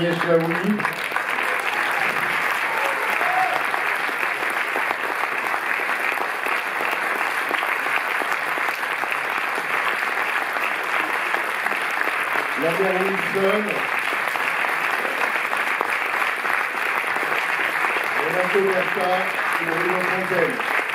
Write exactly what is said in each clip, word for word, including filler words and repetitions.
Agnès Jaoui. Lambert Wilson. Renato Berta et Bruno Fontaine.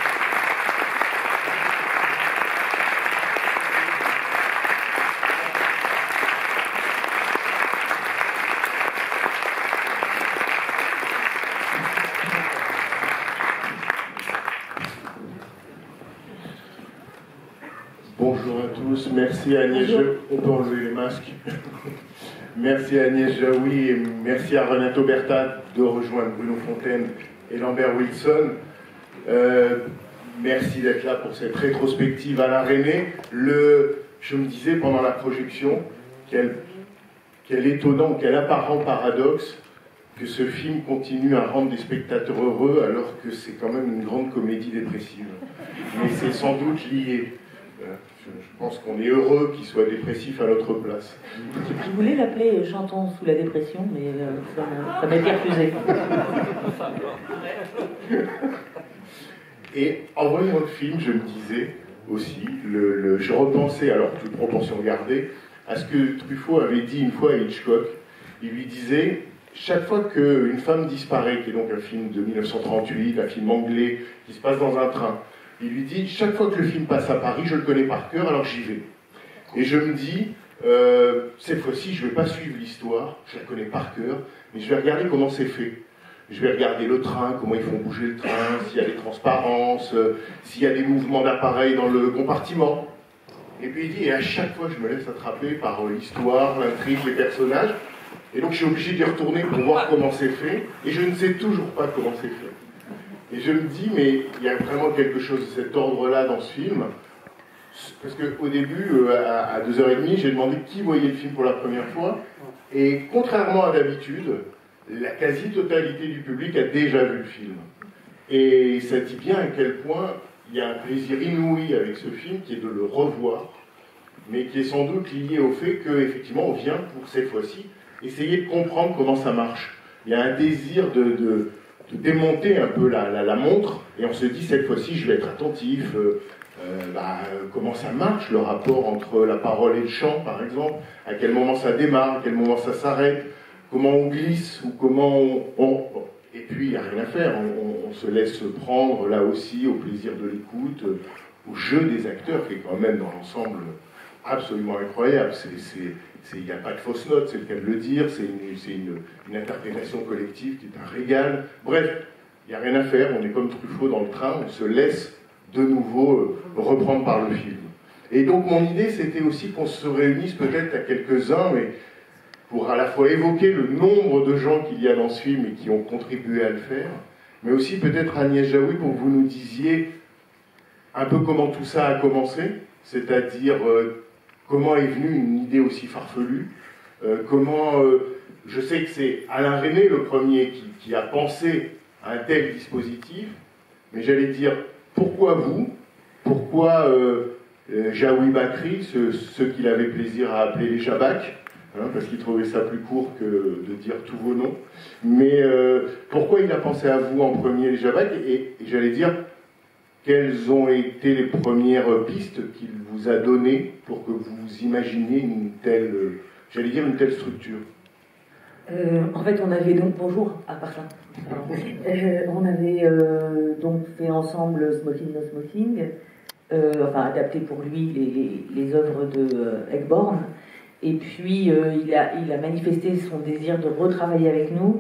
Bonjour à tous, merci à Agnès Jaoui. On peut enlever les masques. Merci à Agnès Jaoui et merci à Renato Berta de rejoindre Bruno Fontaine et Lambert Wilson. Euh, merci d'être là pour cette rétrospective à la René. Le, je me disais pendant la projection, quel, quel étonnant, quel apparent paradoxe que ce film continue à rendre des spectateurs heureux alors que c'est quand même une grande comédie dépressive. Mais c'est sans doute lié. Je, je pense qu'on est heureux qu'il soit dépressif à notre place. Je voulais l'appeler Chantons sous la dépression, mais euh, ça, ça m'a été refusé. Et en voyant le film, je me disais aussi, le, le, je repensais, alors toute proportion gardée, à ce que Truffaut avait dit une fois à Hitchcock. Il lui disait, chaque fois qu'une femme disparaît, qui est donc un film de mille neuf cent trente-huit, un film anglais, qui se passe dans un train, il lui dit, chaque fois que le film passe à Paris, je le connais par cœur, alors j'y vais. Et je me dis, euh, cette fois-ci, je ne vais pas suivre l'histoire, je la connais par cœur, mais je vais regarder comment c'est fait. Je vais regarder le train, comment ils font bouger le train, s'il y a des transparences, euh, s'il y a des mouvements d'appareil dans le compartiment. Et puis il dit, et à chaque fois, je me laisse attraper par euh, l'histoire, l'intrigue, les personnages. Et donc je suis obligé d'y retourner pour voir comment c'est fait, et je ne sais toujours pas comment c'est fait. Et je me dis, mais il y a vraiment quelque chose de cet ordre-là dans ce film. Parce qu'au début, euh, à deux heures trente, j'ai demandé qui voyait le film pour la première fois. Et contrairement à d'habitude, la quasi-totalité du public a déjà vu le film. Et ça dit bien à quel point il y a un plaisir inouï avec ce film, qui est de le revoir, mais qui est sans doute lié au fait qu'effectivement, on vient pour cette fois-ci essayer de comprendre comment ça marche. Il y a un désir de... de de démonter un peu la, la, la montre, et on se dit, cette fois-ci, je vais être attentif, euh, euh, bah, comment ça marche, le rapport entre la parole et le chant, par exemple, à quel moment ça démarre, à quel moment ça s'arrête, comment on glisse, ou comment on... on et puis, il n'y a rien à faire, on, on se laisse prendre, là aussi, au plaisir de l'écoute, au jeu des acteurs, qui est quand même, dans l'ensemble, absolument incroyable. Il n'y a pas de fausse note, c'est le cas de le dire, c'est une, une, une interprétation collective qui est un régal. Bref, il n'y a rien à faire, on est comme Truffaut dans le train, on se laisse de nouveau euh, reprendre par le film. Et donc mon idée, c'était aussi qu'on se réunisse peut-être à quelques-uns, mais pour à la fois évoquer le nombre de gens qu'il y a dans ce film et qui ont contribué à le faire, mais aussi peut-être Agnès Jaoui pour que vous nous disiez un peu comment tout ça a commencé, c'est-à-dire... Euh, comment est venue une idée aussi farfelue, euh, comment, euh, je sais que c'est Alain Resnais le premier qui, qui a pensé à un tel dispositif, mais j'allais dire, pourquoi vous, pourquoi euh, euh, Jaoui Bakri, ceux, ceux qu'il avait plaisir à appeler les Jabacs, hein, parce qu'il trouvait ça plus court que de dire tous vos noms, mais euh, pourquoi il a pensé à vous en premier les Jabacs, et, et j'allais dire, quelles ont été les premières pistes qu'il vous a données pour que vous imaginiez une telle, j'allais dire, une telle structure? euh, En fait, on avait donc, bonjour, à part ça, euh, on avait euh, donc fait ensemble Smoking No Smoking, euh, enfin adapté pour lui les, les, les œuvres de euh, Egborn, et puis euh, il, a, il a manifesté son désir de retravailler avec nous.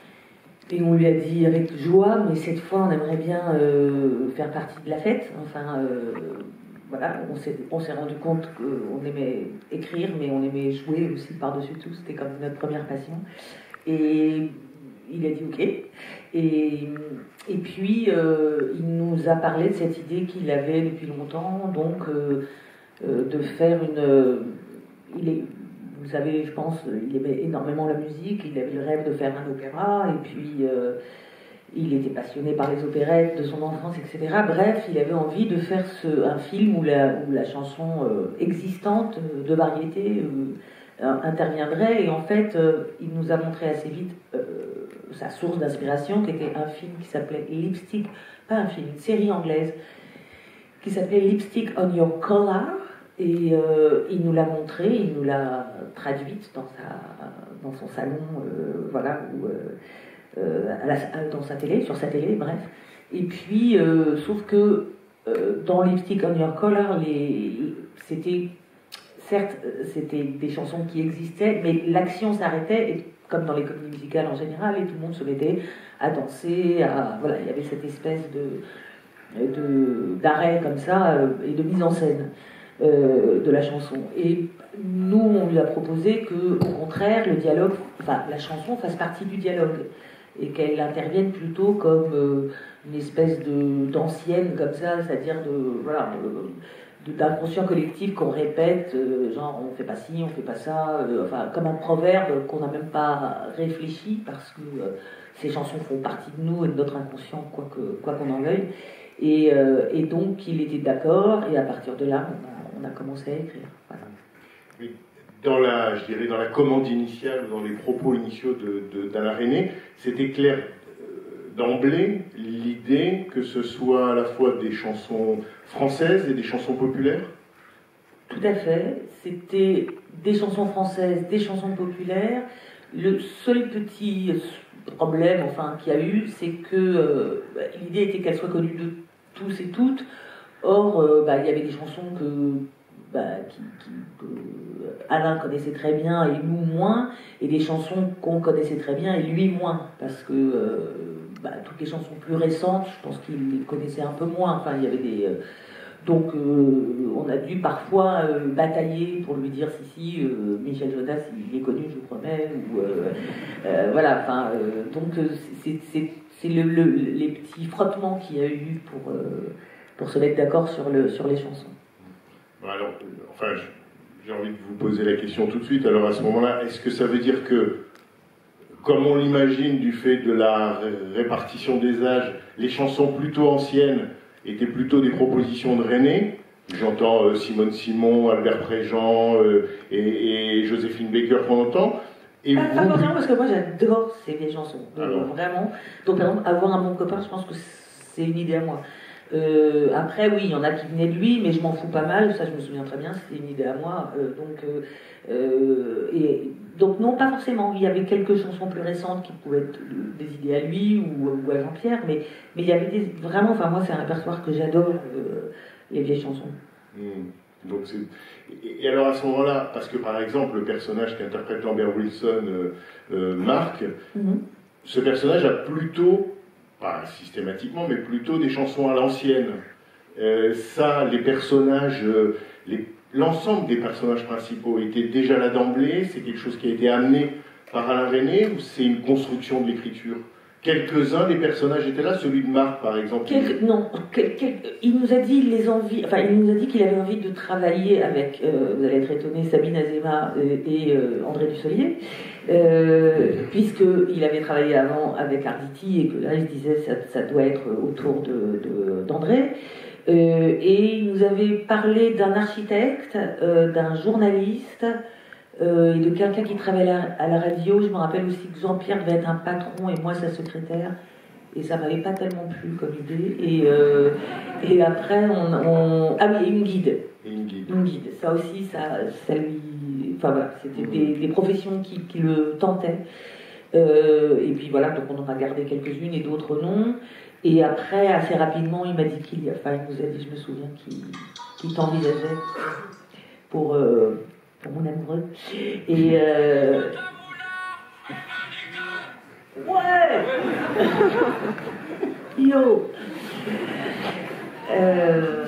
Et on lui a dit avec joie, mais cette fois on aimerait bien euh, faire partie de la fête. Enfin, euh, voilà, on s'est, on s'est rendu compte qu'on aimait écrire, mais on aimait jouer aussi par-dessus tout. C'était comme notre première passion. Et il a dit OK. Et, et puis euh, il nous a parlé de cette idée qu'il avait depuis longtemps, donc euh, euh, de faire une. Euh, il est, Vous savez, je pense, il aimait énormément la musique, il avait le rêve de faire un opéra, et puis euh, il était passionné par les opérettes de son enfance, et cetera. Bref, il avait envie de faire ce, un film où la, où la chanson euh, existante de variété euh, euh, interviendrait. Et en fait, euh, il nous a montré assez vite euh, sa source d'inspiration, qui était un film qui s'appelait Lipstick, pas un film, une série anglaise, qui s'appelait Lipstick on Your Collar. Et euh, il nous l'a montré, il nous l'a traduite dans, sa, dans son salon, euh, voilà, ou euh, à la, dans sa télé, sur sa télé, bref. Et puis, euh, sauf que euh, dans Lipstick on Your Collar, les, c'était, certes, c'était des chansons qui existaient, mais l'action s'arrêtait, et, comme dans les comédies musicales en général, et tout le monde se mettait à danser, à, voilà, il y avait cette espèce de, de, d'arrêt comme ça, euh, et de mise en scène. Euh, de la chanson. Et nous, on lui a proposé que, au contraire, le dialogue, enfin, la chanson fasse partie du dialogue et qu'elle intervienne plutôt comme euh, une espèce de d'ancienne comme ça, c'est-à-dire de voilà, de, d'inconscient collectif qu'on répète, euh, genre on fait pas ci, on fait pas ça, euh, enfin comme un proverbe qu'on n'a même pas réfléchi parce que euh, ces chansons font partie de nous et de notre inconscient, quoi que quoi qu'on en veuille. Et, euh, et donc il était d'accord et à partir de là, on a on a commencé à écrire. Voilà. Oui. Dans la, je dirais, dans la commande initiale, dans les propos initiaux de, de, d'Alain Resnais, c'était clair euh, d'emblée l'idée que ce soit à la fois des chansons françaises et des chansons populaires. Tout à fait. C'était des chansons françaises, des chansons populaires. Le seul petit problème, enfin, qu'il y a eu, c'est que euh, l'idée était qu'elles soient connues de tous et toutes. Or, euh, bah, il y avait des chansons que, bah, qui, qui, que Alain connaissait très bien et nous moins, et des chansons qu'on connaissait très bien et lui moins, parce que euh, bah, toutes les chansons plus récentes, je pense qu'il les connaissait un peu moins. Enfin, il y avait des, euh, donc, euh, on a dû parfois euh, batailler pour lui dire si si euh, Michel Jonas, il est connu, je vous promets, ou euh, euh, voilà. Enfin, euh, donc c'est, c'est, c'est le, le, les petits frottements qu'il y a eu pour euh, pour se mettre d'accord sur, le, sur les chansons. Alors, enfin, j'ai envie de vous poser la question tout de suite. Alors, à ce moment-là, est-ce que ça veut dire que, comme on l'imagine du fait de la répartition des âges, les chansons plutôt anciennes étaient plutôt des propositions de Resnais? J'entends euh, Simone Simon, Albert Préjean euh, et, et Joséphine Baker qu'on entend. Et pas, vous... pas forcément, parce que moi j'adore ces vieilles chansons. Donc, alors... vraiment. Donc, par exemple, avoir un bon copain, je pense que c'est une idée à moi. Euh, après, oui, il y en a qui venaient de lui, mais je m'en fous pas mal, ça je me souviens très bien, c'était une idée à moi. Euh, donc, euh, euh, et, donc, non, pas forcément. Il y avait quelques chansons plus récentes qui pouvaient être des idées à lui ou, ou à Jean-Pierre, mais, mais il y avait des, vraiment, enfin, moi, c'est un répertoire que j'adore, euh, les vieilles chansons. Mmh. Donc c'est... Et alors à ce moment-là, parce que par exemple, le personnage qu'interprète Lambert Wilson, euh, euh, Marc, mmh. ce personnage a plutôt. Pas systématiquement, mais plutôt des chansons à l'ancienne. Euh, ça, les personnages, euh, les, l'ensemble des personnages principaux étaient déjà là d'emblée. C'est quelque chose qui a été amené par Alain Resnais ou c'est une construction de l'écriture? Quelques-uns des personnages étaient là, celui de Marc par exemple. Quelque, non, quel, quel, il nous a dit les envies, enfin il nous a dit qu'il avait envie de travailler avec, euh, vous allez être étonnés, Sabine Azéma et, et euh, André Dussolier, euh, puisqu'il avait travaillé avant avec Arditi et que là il se disait ça, ça doit être autour de, de, d'André. Euh, et il nous avait parlé d'un architecte, euh, d'un journaliste. Euh, et de quelqu'un qui travaillait à la, à la radio. Je me rappelle aussi que Jean-Pierre devait être un patron et moi sa secrétaire, et ça m'avait pas tellement plu comme idée. Et, euh, et après on, on... ah oui, une guide. Une guide. Une guide. Ça aussi, ça, ça lui, enfin voilà, c'était mmh. des, des professions qui, qui le tentaient. Euh, et puis voilà, donc on en a gardé quelques-unes et d'autres non. Et après, assez rapidement, il m'a dit qu'il, enfin, il nous a dit, je me souviens, qu'il, qu'il t'envisageait pour euh, pour mon amoureux. Et euh... ouais. Yo. Euh...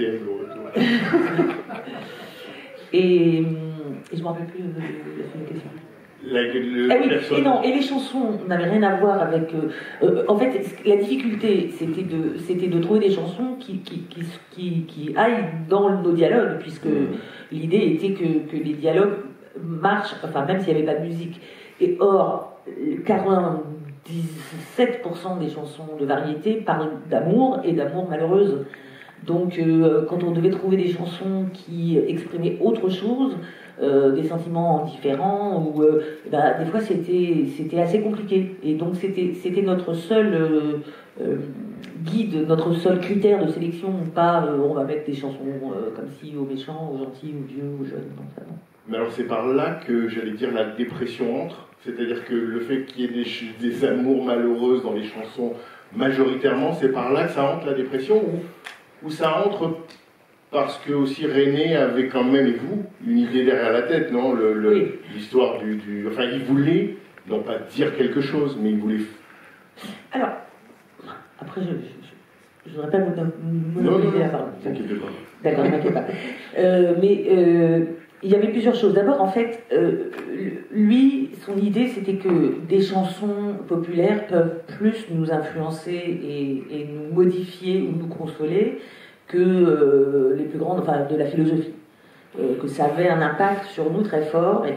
et, et je me rappelle plus de la question. La, le, ah oui, et non, et les chansons n'avaient rien à voir avec. Euh, euh, en fait, la difficulté, c'était de, c'était de trouver des chansons qui, qui, qui, qui, qui aillent dans nos dialogues, puisque mmh. l'idée était que, que les dialogues marchent, enfin, même s'il n'y avait pas de musique. Et or, quatre-vingt-dix-sept pour cent des chansons de variété parlent d'amour et d'amour malheureuse. Donc, euh, quand on devait trouver des chansons qui exprimaient autre chose, euh, des sentiments différents, ou euh, bah, des fois c'était c'était assez compliqué. Et donc, c'était c'était notre seul euh, euh, guide, notre seul critère de sélection, pas euh, on va mettre des chansons euh, comme si aux méchants, aux gentils, aux vieux, aux jeunes. Non, ça, non. Mais alors, c'est par là que j'allais dire la dépression entre. C'est-à-dire que le fait qu'il y ait des, des amours malheureuses dans les chansons, majoritairement, c'est par là que ça entre la dépression, ou, ou ça entre parce que aussi René avait quand même, et vous, une idée derrière la tête, non le, le, oui. L'histoire du, du... Enfin, il voulait, non pas dire quelque chose, mais il voulait... Alors, après, je ne voudrais pas vous monopoliser la parole. Ne t'inquiète pas. D'accord, ne t'inquiète pas. Euh, mais... Euh, il y avait plusieurs choses. D'abord, en fait, euh, lui, son idée, c'était que des chansons populaires peuvent plus nous influencer et, et nous modifier ou nous consoler que euh, les plus grandes, enfin, de la philosophie. Euh, que ça avait un impact sur nous très fort et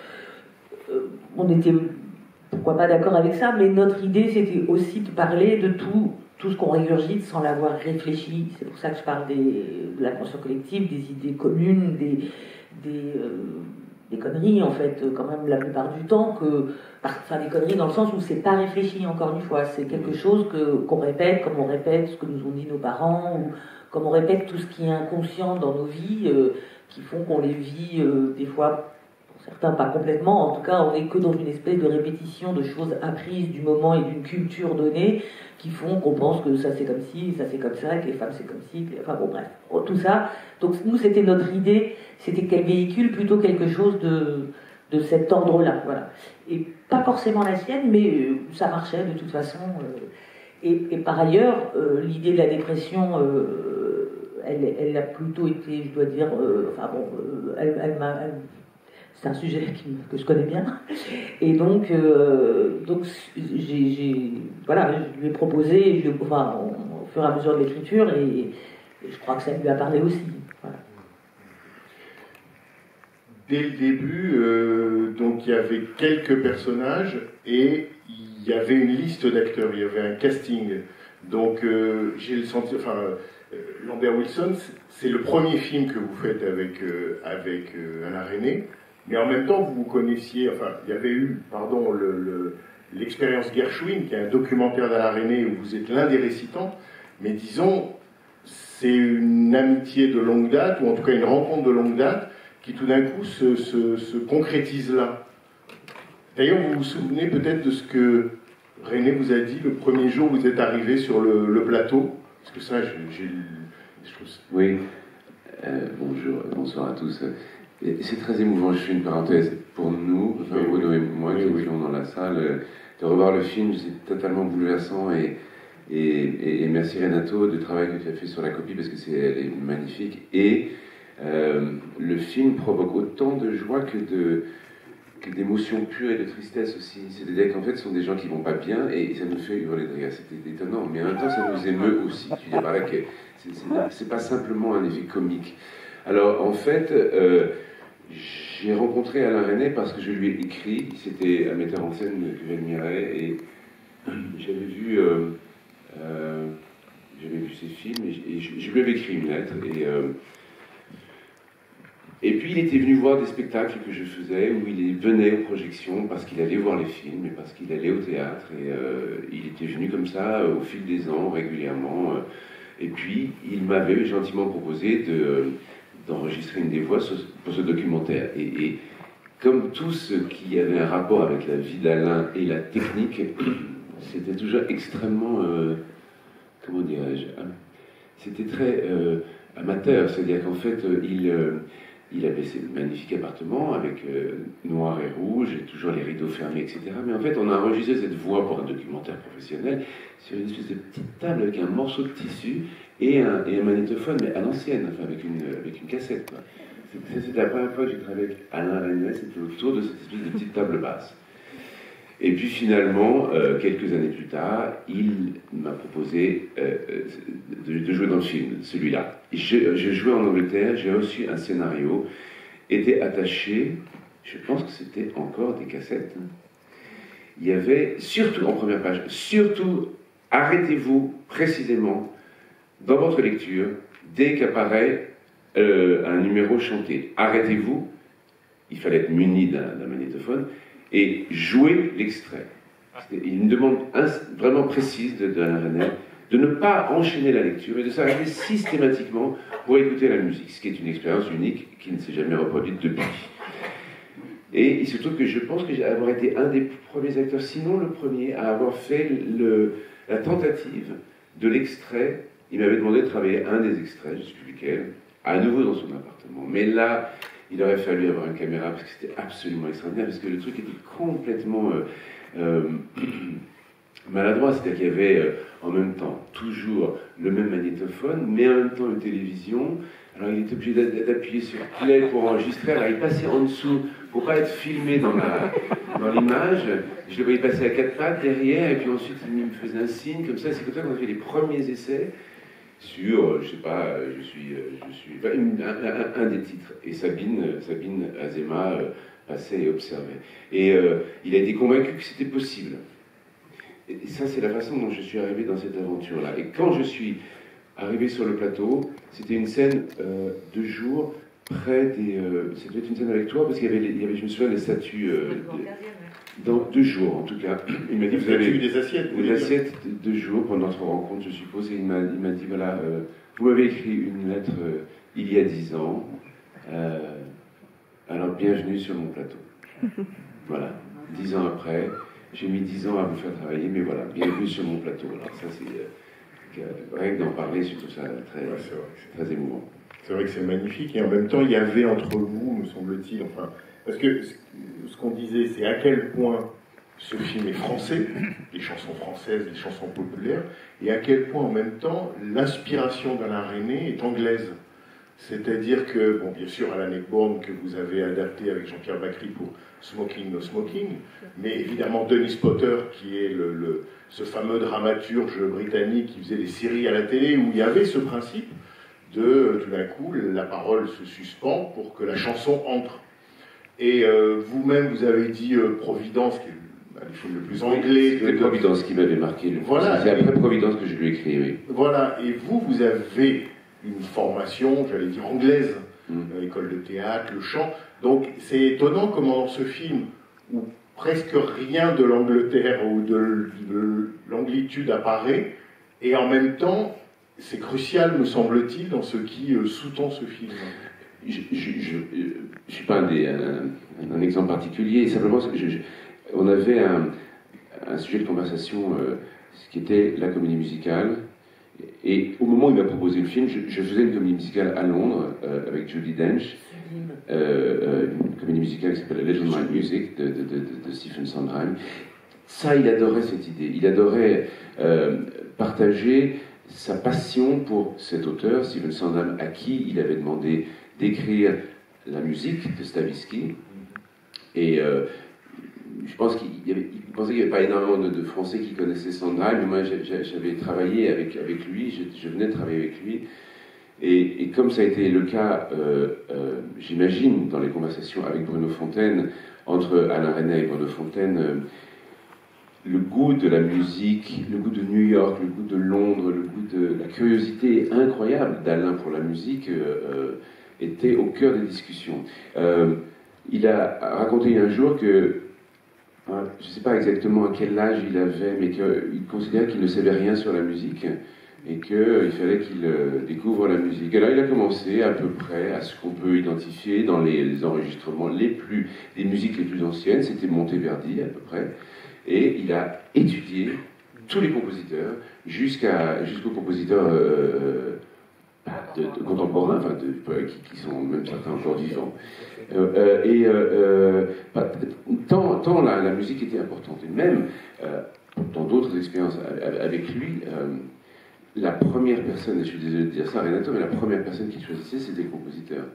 que euh, on était, pourquoi pas, d'accord avec ça, mais notre idée, c'était aussi de parler de tout, tout ce qu'on régurgite sans l'avoir réfléchi. C'est pour ça que je parle des, de la conscience collective, des idées communes, des Des, euh, des conneries en fait, quand même la plupart du temps, que, enfin des conneries dans le sens où c'est pas réfléchi, encore une fois, c'est quelque chose que, qu'on répète, comme on répète ce que nous ont dit nos parents, ou comme on répète tout ce qui est inconscient dans nos vies, euh, qui font qu'on les vit euh, des fois, pour certains pas complètement, en tout cas on est que dans une espèce de répétition de choses apprises du moment et d'une culture donnée, qui font qu'on pense que ça c'est comme ci, ça c'est comme ça, que les femmes c'est comme ci, que... enfin bon bref, tout ça. Donc nous c'était notre idée, c'était qu'elle véhicule plutôt quelque chose de, de cet ordre-là, voilà. Et pas forcément la sienne, mais euh, ça marchait de toute façon. Euh, et, et par ailleurs, euh, l'idée de la dépression, euh, elle, elle a plutôt été, je dois dire, euh, enfin bon, euh, elle, elle m'a... Elle, c'est un sujet qui, que je connais bien. Et donc, euh, donc j'ai, j'ai, voilà, je lui ai proposé, je lui ai, enfin, au fur et à mesure de l'écriture, et, et je crois que ça lui a parlé aussi. Voilà. Dès le début, euh, donc il y avait quelques personnages et il y avait une liste d'acteurs, il y avait un casting. Donc euh, j'ai le sentiment, enfin, euh, Lambert Wilson, c'est le premier film que vous faites avec, euh, avec euh, Alain Resnais. Mais en même temps, vous vous connaissiez, enfin, il y avait eu, pardon, le, le, l'expérience Gershwin, qui est un documentaire d'Alain Resnais où vous êtes l'un des récitants, mais disons, c'est une amitié de longue date, ou en tout cas une rencontre de longue date, qui tout d'un coup se, se, se concrétise là. D'ailleurs, vous vous souvenez peut-être de ce que René vous a dit le premier jour où vous êtes arrivé sur le, le plateau? Parce que ça, j'ai... j'ai je trouve ça... Oui, euh, bonjour, bonsoir à tous. Et c'est très émouvant, je fais une parenthèse pour nous, enfin oui, Bruno oui. et moi qui étions dans la salle, de revoir le film, c'est totalement bouleversant et, et, et, et merci Renato du travail que tu as fait sur la copie parce que c'est, elle est magnifique et euh, le film provoque autant de joie que, de, que d'émotions pures et de tristesse aussi. C'est-à-dire qu'en fait ce sont des gens qui vont pas bien et ça nous fait hurler de rire, c'était étonnant, mais en même temps ça nous émeut aussi. Tu dis voilà que c'est, c'est, c'est pas simplement un effet comique. Alors en fait, euh, j'ai rencontré Alain Resnais parce que je lui ai écrit, c'était un metteur en scène que j'admirais, et j'avais vu, euh, euh, j'avais vu ses films, et je, je lui avais écrit une lettre, et, euh, et puis il était venu voir des spectacles que je faisais, où il venait aux projections parce qu'il allait voir les films, et parce qu'il allait au théâtre, et euh, il était venu comme ça au fil des ans, régulièrement, et puis il m'avait gentiment proposé de... d'enregistrer une des voix pour ce documentaire. Et, et comme tout ce qui avait un rapport avec la vie d'Alain et la technique, c'était toujours extrêmement, euh, comment dirais-je, c'était très euh, amateur, c'est-à-dire qu'en fait, il, euh, il avait ces magnifiques appartements avec euh, noir et rouge, et toujours les rideaux fermés, et cetera. Mais en fait, on a enregistré cette voix pour un documentaire professionnel sur une espèce de petite table avec un morceau de tissu et un, et un magnétophone, mais à l'ancienne, enfin avec une, avec une cassette. Quoi. C'est, c'était la première fois que j'ai travaillé avec Alain Resnais, c'était autour de cette espèce de petite table basse. Et puis finalement, euh, quelques années plus tard, il m'a proposé euh, de, de jouer dans le film, celui-là. J'ai, j'ai joué en Angleterre, j'ai reçu un scénario, était attaché, je pense que c'était encore des cassettes. Il y avait, surtout en première page, surtout, arrêtez-vous précisément dans votre lecture dès qu'apparaît euh, un numéro chanté. Arrêtez-vous, il fallait être muni d'un, d'un magnétophone, et jouer l'extrait. C'était une demande vraiment précise de, de Alain Resnais, de ne pas enchaîner la lecture et de s'arrêter systématiquement pour écouter la musique, ce qui est une expérience unique qui ne s'est jamais reproduite depuis. Et il se trouve que je pense que j'ai avoir été un des premiers acteurs, sinon le premier, à avoir fait le, la tentative de l'extrait. Il m'avait demandé de travailler un des extraits, je ne sais plus lequel, à nouveau dans son appartement. Mais là, il aurait fallu avoir une caméra parce que c'était absolument extraordinaire, parce que le truc était complètement euh, euh, maladroit. C'est-à-dire qu'il y avait euh, en même temps toujours le même magnétophone, mais en même temps une télévision. Alors il était obligé d'appuyer sur play pour enregistrer. Alors il passait en dessous pour pas être filmé dans la, dans l'image. Je le voyais passer à quatre pattes derrière, et puis ensuite il me faisait un signe comme ça. C'est comme ça qu'on a fait les premiers essais sur, je sais pas, je suis, je suis, enfin, une, un, un, un des titres. Et Sabine, Sabine Azéma euh, passait et observait. Et euh, il a été convaincu que c'était possible. Et ça, c'est la façon dont je suis arrivé dans cette aventure-là. Et quand je suis arrivé sur le plateau, c'était une scène euh, de jour près des. Euh, ça devait être une scène avec toi, parce qu'il y avait, il y avait, je me souviens, les statues. Euh, de, dans deux jours, en tout cas. Il m'a dit, vous avez eu des assiettes. Des assiettes de deux jours pour notre rencontre, je suppose. Et il m'a, il m'a dit, voilà, euh, vous m'avez écrit une lettre euh, il y a dix ans. Euh, alors, bienvenue sur mon plateau. Voilà. Dix ans après, j'ai mis dix ans à vous faire travailler, mais voilà, bienvenue sur mon plateau. Alors, ça, c'est. Euh, Rien que d'en parler, je trouve ça très, ouais, c'est vrai, c'est très émouvant. C'est vrai que c'est magnifique, et en même temps, il y avait entre vous, me semble-t-il, enfin, parce que ce qu'on disait, c'est à quel point ce film est français, les chansons françaises, les chansons populaires, et à quel point, en même temps, l'inspiration d'Alain Resnais est anglaise. C'est-à-dire que, bon, bien sûr, Alan Ayckbourn, que vous avez adapté avec Jean-Pierre Bacry pour Smoking No Smoking, mais évidemment Dennis Potter, qui est le, le, ce fameux dramaturge britannique qui faisait des séries à la télé, où il y avait ce principe de, tout d'un coup, la parole se suspend pour que la chanson entre. Et euh, vous-même, vous avez dit euh, Providence, qui est le film le plus anglais. C'était de... Providence qui m'avait marqué. Le voilà, c'est après Providence que je lui ai écrit, oui. Voilà, et vous, vous avez une formation, j'allais dire anglaise, mm. euh, l'école de théâtre, le chant. Donc c'est étonnant comment dans ce film, où presque rien de l'Angleterre ou de, de l'anglitude apparaît, et en même temps, c'est crucial, me semble-t-il, dans ce qui euh, sous-tend ce film. Je ne suis pas un, des, un, un exemple particulier, simplement, je, je, on avait un, un sujet de conversation, euh, ce qui était la comédie musicale. Et au moment où il m'a proposé le film, je, je faisais une comédie musicale à Londres euh, avec Judi Dench, euh, euh, une comédie musicale qui s'appelle Legend My Music de, de, de, de Stephen Sondheim. Ça, il adorait cette idée. Il adorait euh, partager sa passion pour cet auteur, Stephen Sondheim, à qui il avait demandé d'écrire la musique de Stravinsky. Et euh, je pense qu'il y avait, il pensait qu'il n'y avait pas énormément de, de Français qui connaissaient Sondheim, mais moi j'avais travaillé avec, avec lui, je, je venais de travailler avec lui, et, et comme ça a été le cas, euh, euh, j'imagine, dans les conversations avec Bruno Fontaine, entre Alain Resnais et Bruno Fontaine, euh, le goût de la musique, le goût de New York, le goût de Londres, le goût de la curiosité incroyable d'Alain pour la musique euh, était au cœur des discussions. Euh, il a raconté un jour que je ne sais pas exactement à quel âge il avait, mais qu'il considérait qu'il ne savait rien sur la musique et qu'il fallait qu'il découvre la musique. Et là, il a commencé à peu près à ce qu'on peut identifier dans les, les enregistrements les plus, les musiques les plus anciennes, c'était Monteverdi à peu près, et il a étudié tous les compositeurs jusqu'à, jusqu'aux compositeurs euh, de, de contemporains, enfin de, qui, qui sont même certains encore vivants. Euh, euh, et euh, euh, tant, tant la, la musique était importante. Et même euh, dans d'autres expériences avec lui, euh, la première personne, et je suis désolé de dire ça, Renato, mais la première personne qu'il choisissait, c'était le compositeur.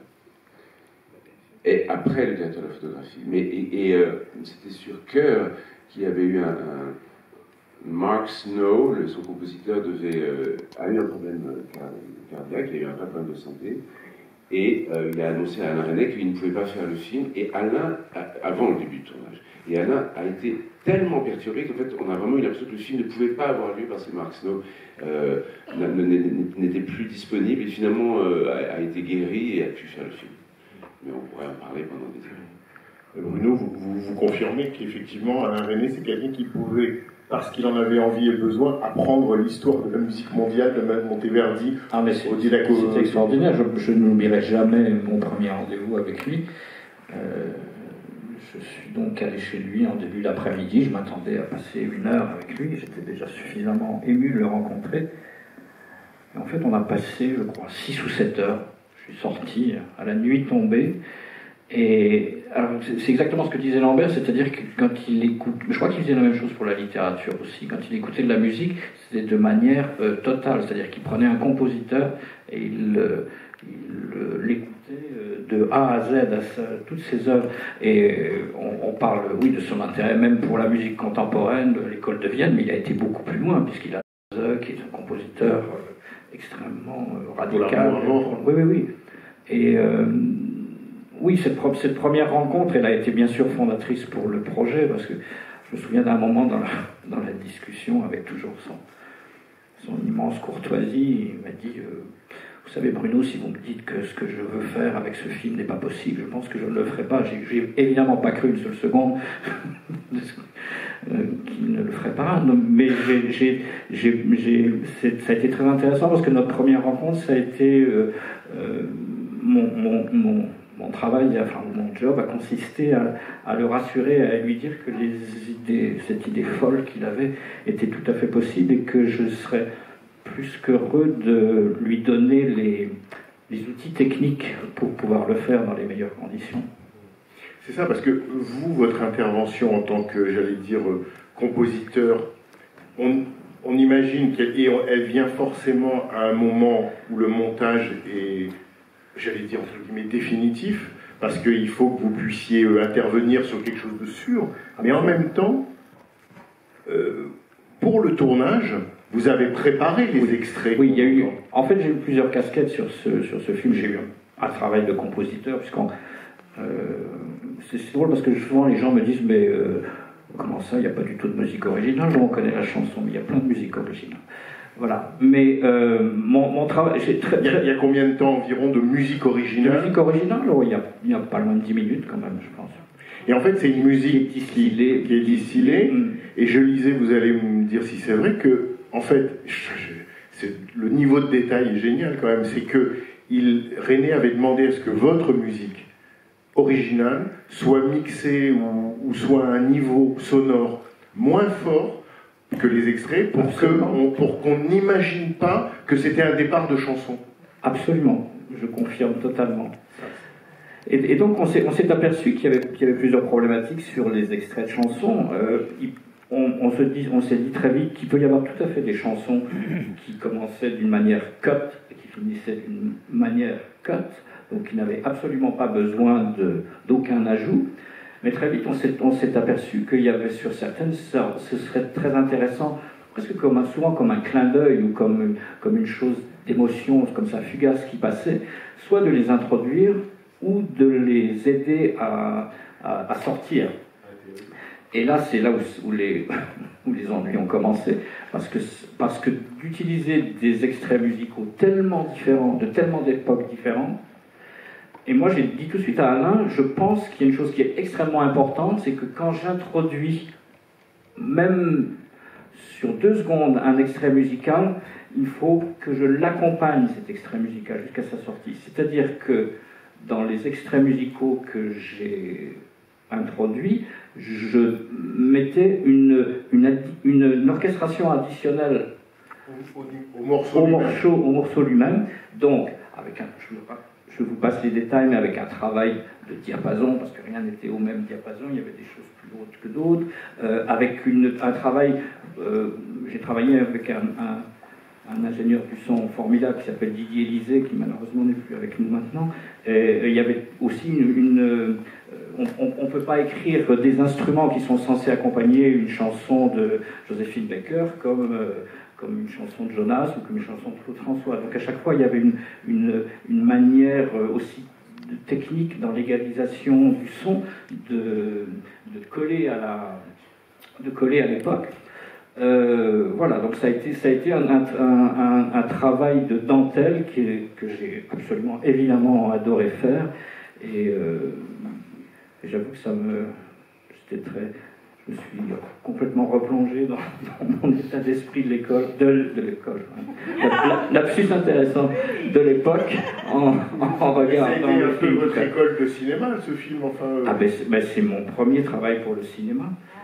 Et après, le directeur de la photographie. Mais, et, et euh, c'était sur cœur qu'il y avait eu un, un Mark Snow, le, son compositeur, devait, euh, a eu un problème cardiaque, il a eu un vrai problème de santé. Et euh, il a annoncé à Alain Resnais qu'il ne pouvait pas faire le film. Et Alain, a, avant le début du tournage, et Alain a été tellement perturbé qu'en fait, on a vraiment eu l'impression que le film ne pouvait pas avoir lieu parce que Mark Snow euh, n'était plus disponible et finalement euh, a, a été guéri et a pu faire le film. Mais on pourrait en parler pendant des heures. Bruno, vous, vous, vous confirmez qu'effectivement, Alain Resnais, c'est quelqu'un qui pouvait, parce qu'il en avait envie et besoin, apprendre l'histoire de la musique mondiale de Monteverdi ah, mais au Didaco. C'est extraordinaire. Je, je n'oublierai jamais mon premier rendez-vous avec lui. Euh, je suis donc allé chez lui en début d'après-midi. Je m'attendais à passer une heure avec lui. J'étais déjà suffisamment ému de le rencontrer. Et en fait, on a passé, je crois, six ou sept heures. Je suis sorti à la nuit tombée. Et alors, c'est exactement ce que disait Lambert, c'est-à-dire que quand il écoute, je crois qu'il faisait la même chose pour la littérature aussi, quand il écoutait de la musique, c'était de manière euh, totale, c'est-à-dire qu'il prenait un compositeur et il, euh, il l'écoutait euh, de A à Z, à sa, toutes ses œuvres, et euh, on, on parle, oui, de son intérêt même pour la musique contemporaine de l'école de Vienne, mais il a été beaucoup plus loin, puisqu'il a qui est un compositeur euh, extrêmement euh, radical. Oui, oui, oui. Et... Euh, Oui, cette, cette première rencontre, elle a été bien sûr fondatrice pour le projet, parce que je me souviens d'un moment dans la, dans la discussion, avec toujours son, son immense courtoisie, il m'a dit euh, « Vous savez Bruno, si vous me dites que ce que je veux faire avec ce film n'est pas possible, je pense que je ne le ferai pas. » J'ai évidemment pas cru une seule seconde qu'il ne le ferait pas, mais j'ai, j'ai, j'ai, j'ai, ça a été très intéressant, parce que notre première rencontre, ça a été euh, euh, mon... mon, mon Mon travail, enfin mon job a consisté à, à le rassurer, à lui dire que les idées, cette idée folle qu'il avait était tout à fait possible et que je serais plus qu'heureux de lui donner les, les outils techniques pour pouvoir le faire dans les meilleures conditions. C'est ça, parce que vous, votre intervention en tant que, j'allais dire, compositeur, on, on imagine qu'elle et elle vient forcément à un moment où le montage est... j'allais dire entre guillemets définitif, parce qu'il faut que vous puissiez euh, intervenir sur quelque chose de sûr, mais en même temps, euh, pour le tournage, vous avez préparé les oui. extraits. Oui, il y a eu. En fait, j'ai eu plusieurs casquettes sur ce, sur ce film. J'ai eu un, un travail de compositeur, puisqu'on. Euh, c'est, c'est drôle parce que souvent les gens me disent, mais euh, comment ça, il n'y a pas du tout de musique originale? On connaît la chanson, mais il y a plein de musique originale. Voilà, mais euh, mon, mon travail... J'ai très, très... Il, y a, il y a combien de temps environ de musique originale? De musique originale, oh, il, y a, il y a pas loin de dix minutes quand même, je pense. Et en fait, c'est une musique qui est distillée, qui est distillée mmh. et je lisais, vous allez me dire si c'est vrai, que, en fait, je, je, c'est, le niveau de détail est génial quand même, c'est que il, Resnais avait demandé à ce que votre musique originale soit mixée ou, ou soit à un niveau sonore moins fort que les extraits, pour, que on, pour qu'on n'imagine pas que c'était un départ de chanson. Absolument, je confirme totalement. Et, et donc on s'est, on s'est aperçu qu'il y, avait, qu'il y avait plusieurs problématiques sur les extraits de chansons. Euh, on, on, se dit, on s'est dit très vite qu'il peut y avoir tout à fait des chansons qui commençaient d'une manière cut et qui finissaient d'une manière cut, donc qui n'avaient absolument pas besoin de, d'aucun ajout. Mais très vite, on s'est, on s'est aperçu qu'il y avait sur certaines, ça, ce serait très intéressant, presque comme un, souvent comme un clin d'œil ou comme, comme une chose d'émotion, comme ça fugace qui passait, soit de les introduire ou de les aider à, à, à sortir. Et là, c'est là où, où, les, où les ennuis ont commencé, parce que, parce que d'utiliser des extraits musicaux tellement différents, de tellement d'époques différentes. Et moi, j'ai dit tout de suite à Alain, je pense qu'il y a une chose qui est extrêmement importante, c'est que quand j'introduis, même sur deux secondes, un extrait musical, il faut que je l'accompagne, cet extrait musical, jusqu'à sa sortie. C'est-à-dire que dans les extraits musicaux que j'ai introduits, je mettais une, une, une, une orchestration additionnelle au, au, au, morceau, au, lui-même. morceau, au morceau lui-même. Donc, avec un... Je, Je vous passe les détails, mais avec un travail de diapason, parce que rien n'était au même diapason, il y avait des choses plus hautes que d'autres, euh, avec une, un travail, euh, j'ai travaillé avec un, un, un ingénieur du son formidable qui s'appelle Didier Lisée, qui malheureusement n'est plus avec nous maintenant, et, et il y avait aussi une... une euh, on ne peut pas écrire des instruments qui sont censés accompagner une chanson de Joséphine Baker comme... Euh, comme une chanson de Jonas ou comme une chanson de Claude François. Donc à chaque fois, il y avait une, une, une manière aussi technique dans l'égalisation du son de, de coller à la, de coller à l'époque. Euh, voilà, donc ça a été, ça a été un, un, un, un travail de dentelle qui est, que j'ai absolument évidemment adoré faire. Et, euh, et j'avoue que ça me. C'était très. Je me suis complètement replongé dans, dans mon état d'esprit de l'école, de, de l'école, hein. Lapsus intéressant, de l'époque, en, en regardant le le film. C'est votre école de cinéma, ce film, enfin. Euh... Ah ben c'est, ben c'est mon premier travail pour le cinéma.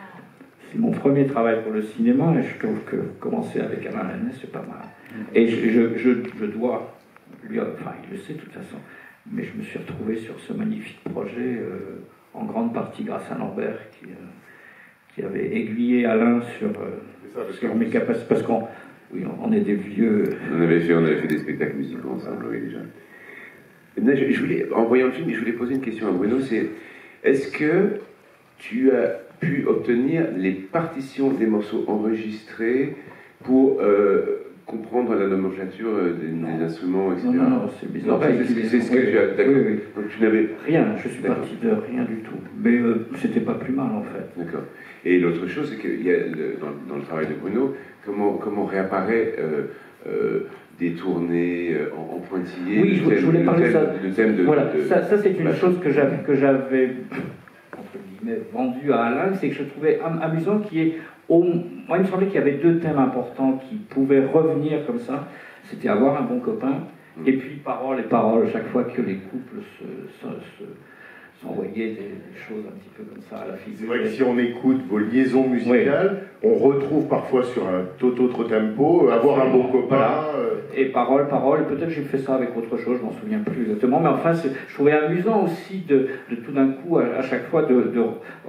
C'est mon premier travail pour le cinéma, et je trouve que commencer avec Alain Resnais, c'est pas mal. Et je, je, je, je dois, lui, enfin il le sait de toute façon, mais je me suis retrouvé sur ce magnifique projet, euh, en grande partie grâce à Lambert, qui... Euh, qui avait aiguillé Alain sur, euh, sur mes capacités, parce qu'on oui, on est des vieux. On avait fait, on avait fait des spectacles musicaux ensemble, oui, déjà. Maintenant, je, je voulais, en voyant le film, je voulais poser une question à Bruno, c'est est-ce que tu as pu obtenir les partitions des morceaux enregistrés pour euh, comprendre la nomenclature des, des instruments, et cetera. Non, non, non, c'est bizarre. Non, c'est, c'est, c'est ce que tu as. D'accord. Oui, oui. Donc tu n'avais rien. Je suis d'accord. Parti de rien du tout. Mais euh, c'était pas plus mal en fait. D'accord. Et l'autre chose, c'est qu'il y a le, dans, dans le travail de Bruno, comment comment réapparaît euh, euh, des tournées euh, en, en pointillé. Oui, je, thème, je voulais parler de ça. Le thème de. Voilà. De, ça, ça c'est une bah, chose que j'avais que j'avais entre guillemets vendu à Alain, c'est que je trouvais am- amusant qu'il y ait au, moi il me semblait qu'il y avait deux thèmes importants qui pouvaient revenir comme ça. C'était avoir un bon copain, et puis paroles et paroles, chaque fois que les couples se, se, se, s'envoyaient des, des choses un petit peu comme ça à la figure. C'est vrai que si on écoute vos liaisons musicales, oui. on retrouve parfois sur un tout autre tempo, avoir un bon copain. Voilà. Et paroles, paroles, peut-être que j'ai fait ça avec autre chose, je m'en souviens plus exactement, mais enfin c'est, je trouvais amusant aussi de, de tout d'un coup, à, à chaque fois, de, de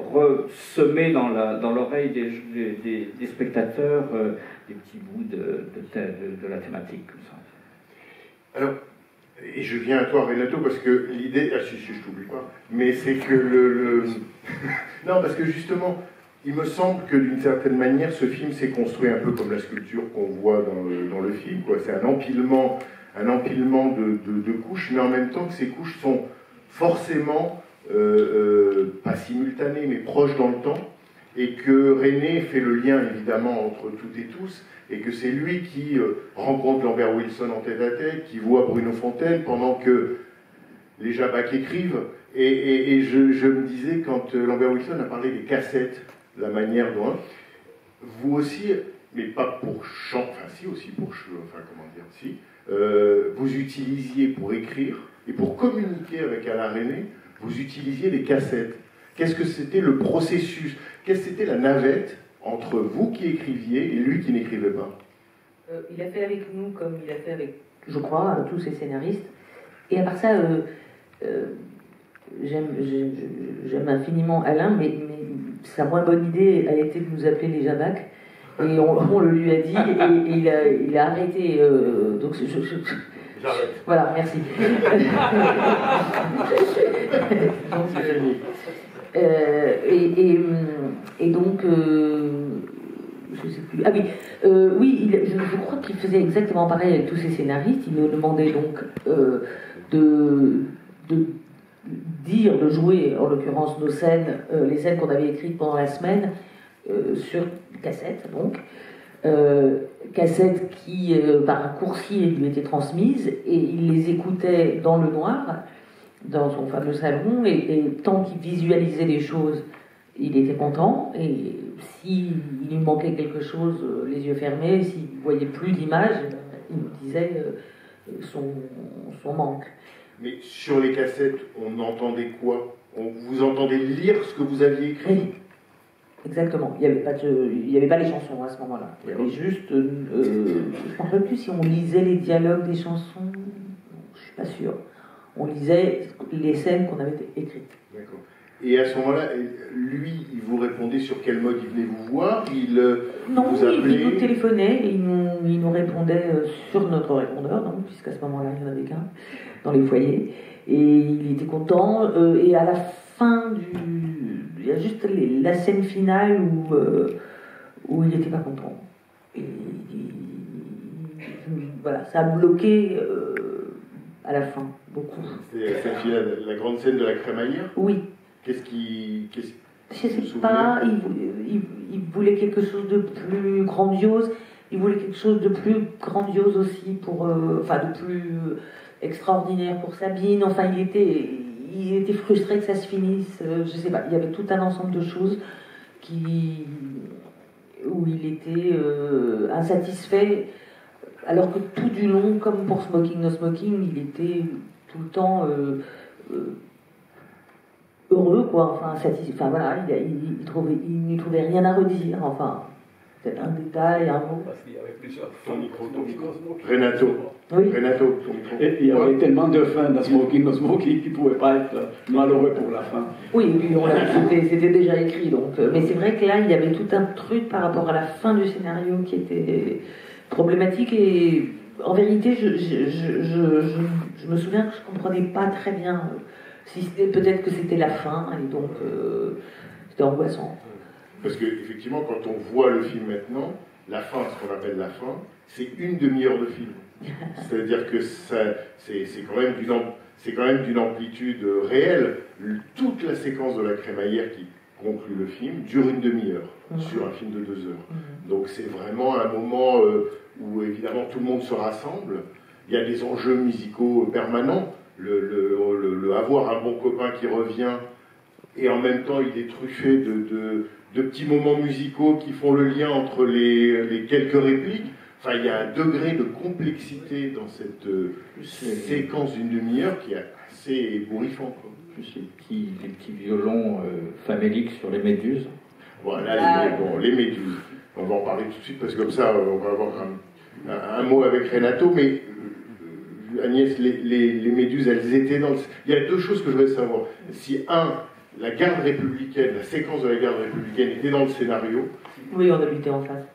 ressemer dans, la, dans l'oreille des, des, des spectateurs euh, des petits bouts de, de, de, de la thématique comme ça. Alors, et je viens à toi Renato parce que l'idée, ah si, si je t'oublie pas, mais c'est que le, le... non parce que justement, il me semble que d'une certaine manière, ce film s'est construit un peu comme la sculpture qu'on voit dans le, dans le film, quoi. C'est un empilement, un empilement de, de, de couches, mais en même temps que ces couches sont forcément euh, euh, pas simultanées, mais proches dans le temps, et que René fait le lien évidemment entre toutes et tous. Et que c'est lui qui euh, rencontre Lambert Wilson en tête-à-tête, qui voit Bruno Fontaine pendant que les Jabac écrivent. Et, et, et je, je me disais, quand euh, Lambert Wilson a parlé des cassettes, la manière dont... Vous aussi, mais pas pour chanter, enfin si aussi pour... Enfin comment dire, si. Euh, vous utilisiez pour écrire et pour communiquer avec Alain Resnais, vous utilisiez les cassettes. Qu'est-ce que c'était le processus? Qu'est-ce que c'était la navette entre vous qui écriviez et lui qui n'écrivait pas? euh, Il a fait avec nous comme il a fait avec, je crois, tous ses scénaristes. Et à part ça, euh, euh, j'aime, j'aime, j'aime infiniment Alain, mais, mais sa moins bonne idée a été de nous appeler les Jabac. Et on, on le lui a dit, et, et il, a, il a arrêté. Euh, donc je, je, J'arrête. Voilà, merci. donc, C'est fini. Euh, et, et, et donc, euh, je sais plus. Ah oui, euh, oui, il, je, je crois qu'il faisait exactement pareil avec tous ses scénaristes. Il nous demandait donc euh, de, de dire, de jouer, en l'occurrence nos scènes, euh, les scènes qu'on avait écrites pendant la semaine euh, sur cassette, donc. Euh, cassettes qui, euh, par un coursier, lui étaient transmises, et il les écoutait dans le noir, dans son fameux salon, et, et tant qu'il visualisait les choses, il était content, et s'il lui manquait quelque chose, les yeux fermés, s'il ne voyait plus d'image, il nous disait euh, son, son manque. Mais sur les cassettes, on entendait quoi? On, vous entendez lire ce que vous aviez écrit? Oui, exactement. Il n'y avait, avait pas les chansons à ce moment-là. Il y avait juste... Euh, je ne me rappelle plus si on lisait les dialogues des chansons. Je ne suis pas sûre. On lisait les scènes qu'on avait écrites. D'accord. Et à ce moment-là, lui, il vous répondait sur quel mode il venait vous voir? Il euh, non, vous appelait... il nous téléphonait et il nous, il nous répondait sur notre répondeur, donc, puisqu'à ce moment-là, il n'y en avait qu'un dans les foyers. Et il était content. Euh, et à la fin du... Il y a juste les, la scène finale où, euh, où il n'était pas content. Et il, voilà, ça a bloqué euh, à la fin, beaucoup. C'était la scène finale, la grande scène de la crémaillère? Oui. Qu'est-ce qui... Qu'est-ce Je ne sais pas, il, il, il voulait quelque chose de plus grandiose. Il voulait quelque chose de plus grandiose aussi, pour, euh, enfin de plus extraordinaire pour Sabine. Enfin, il était, il était frustré que ça se finisse. Euh, je sais pas, il y avait tout un ensemble de choses qui, où il était euh, insatisfait, alors que tout du long, comme pour Smoking No Smoking, il était tout le temps euh, euh, heureux, quoi. Enfin, satisfait. Enfin voilà, il, il, il trouvait, il n'y trouvait rien à redire. Enfin. Un détail, un mot. Parce qu'il y avait plusieurs ton micro, ton micro. Renato. Oui. Renato, ton micro. Et il y avait tellement de fins dans Smoking No Smoking qu'il ne pouvait pas être malheureux pour la fin. Oui, c'était, c'était déjà écrit. Donc, mais c'est vrai que là, il y avait tout un truc par rapport à la fin du scénario qui était problématique. Et en vérité, je, je, je, je, je me souviens que je ne comprenais pas très bien. Si c'était, peut-être que c'était la fin, et donc euh, c'était angoissant. Parce qu'effectivement, quand on voit le film maintenant, la fin, ce qu'on appelle la fin, c'est une demi-heure de film. C'est-à-dire que ça, c'est, c'est, quand même d'une, c'est quand même d'une amplitude réelle. Toute la séquence de la crémaillère qui conclut le film dure une demi-heure mmh. sur un film de deux heures. Mmh. Donc c'est vraiment un moment euh, où évidemment tout le monde se rassemble. Il y a des enjeux musicaux permanents. Le, le, le, le avoir un bon copain qui revient et en même temps il est truffé de... de de petits moments musicaux qui font le lien entre les, les quelques répliques. Enfin, il y a un degré de complexité dans cette euh, séquence d'une demi-heure qui est assez ébouriffant. Quoi. Plus les petits, les petits violons euh, faméliques sur les méduses. Voilà, les, bon, les méduses. On va en parler tout de suite parce que comme ça, on va avoir un, un, un mot avec Renato. Mais euh, Agnès, les, les, les méduses, elles étaient dans le... Il y a deux choses que je voudrais savoir. Si, un, la garde républicaine, la séquence de la garde républicaine était dans le scénario. Oui, on habitait en face.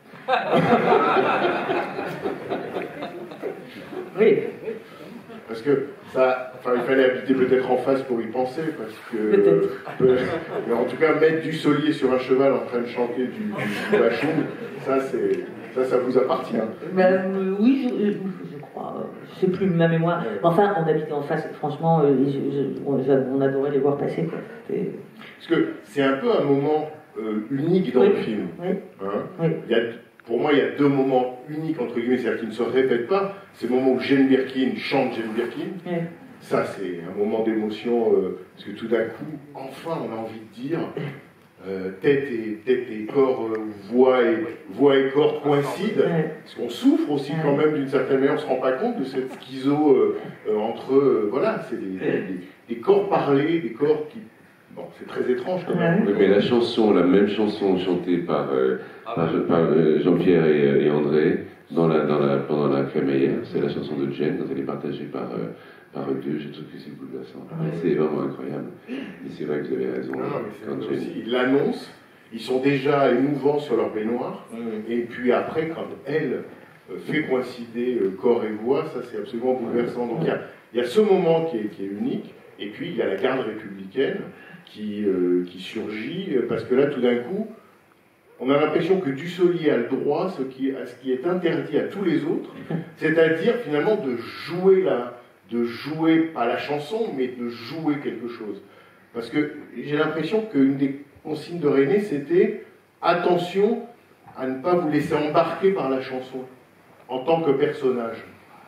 Oui. Parce que ça, enfin, il fallait habiter peut-être en face pour y penser, parce que. Peut-être. Euh, mais en tout cas, mettre du Solier sur un cheval en train de chanter du, du, du Bachoum, ça, c'est, ça, ça vous appartient. Ben, euh, oui, je, je, je crois. Je ne sais plus ma mémoire. Enfin, on habitait en face. Franchement, euh, je, je, on, on adorait les voir passer. Quoi. C'était... Parce que c'est un peu un moment euh, unique dans oui. le film. Oui. Hein Oui. Il y a, pour moi, il y a deux moments uniques, entre guillemets, c'est-à-dire qui ne se répètent pas. C'est le moment où Jane Birkin chante Jane Birkin. Oui. Ça, c'est un moment d'émotion, euh, parce que tout d'un coup, enfin, on a envie de dire, euh, tête, et, tête et corps, euh, voix, et, voix et corps coïncident. Oui. Parce qu'on souffre aussi quand même d'une certaine manière, on ne se rend pas compte de cette schizo euh, euh, entre, euh, voilà, c'est des, des, des corps parlés, des corps qui... Bon, c'est très étrange quand même. Oui, mais la chanson, la même chanson chantée par, euh, par, par euh, Jean-Pierre et, et André dans la, dans la, pendant la crémaillère, c'est la chanson de Jane, quand elle est partagée par, euh, par eux deux. Je trouve que c'est bouleversant. C'est vraiment incroyable. Et c'est vrai que vous avez raison. Non, non, mais c'est quand aussi, Jane... ils l'annoncent, ils sont déjà émouvants sur leur baignoire, et puis après, quand elle euh, fait coïncider euh, corps et voix, ça c'est absolument bouleversant. Donc il y a, il y a ce moment qui est, qui est unique, et puis il y a la garde républicaine qui, euh, qui surgit, parce que là, tout d'un coup, on a l'impression que Dussolier a le droit ce qui, à ce qui est interdit à tous les autres, c'est-à-dire finalement de jouer, la, de jouer pas la chanson, mais de jouer quelque chose. Parce que j'ai l'impression qu'une des consignes de René, c'était attention à ne pas vous laisser embarquer par la chanson, en tant que personnage.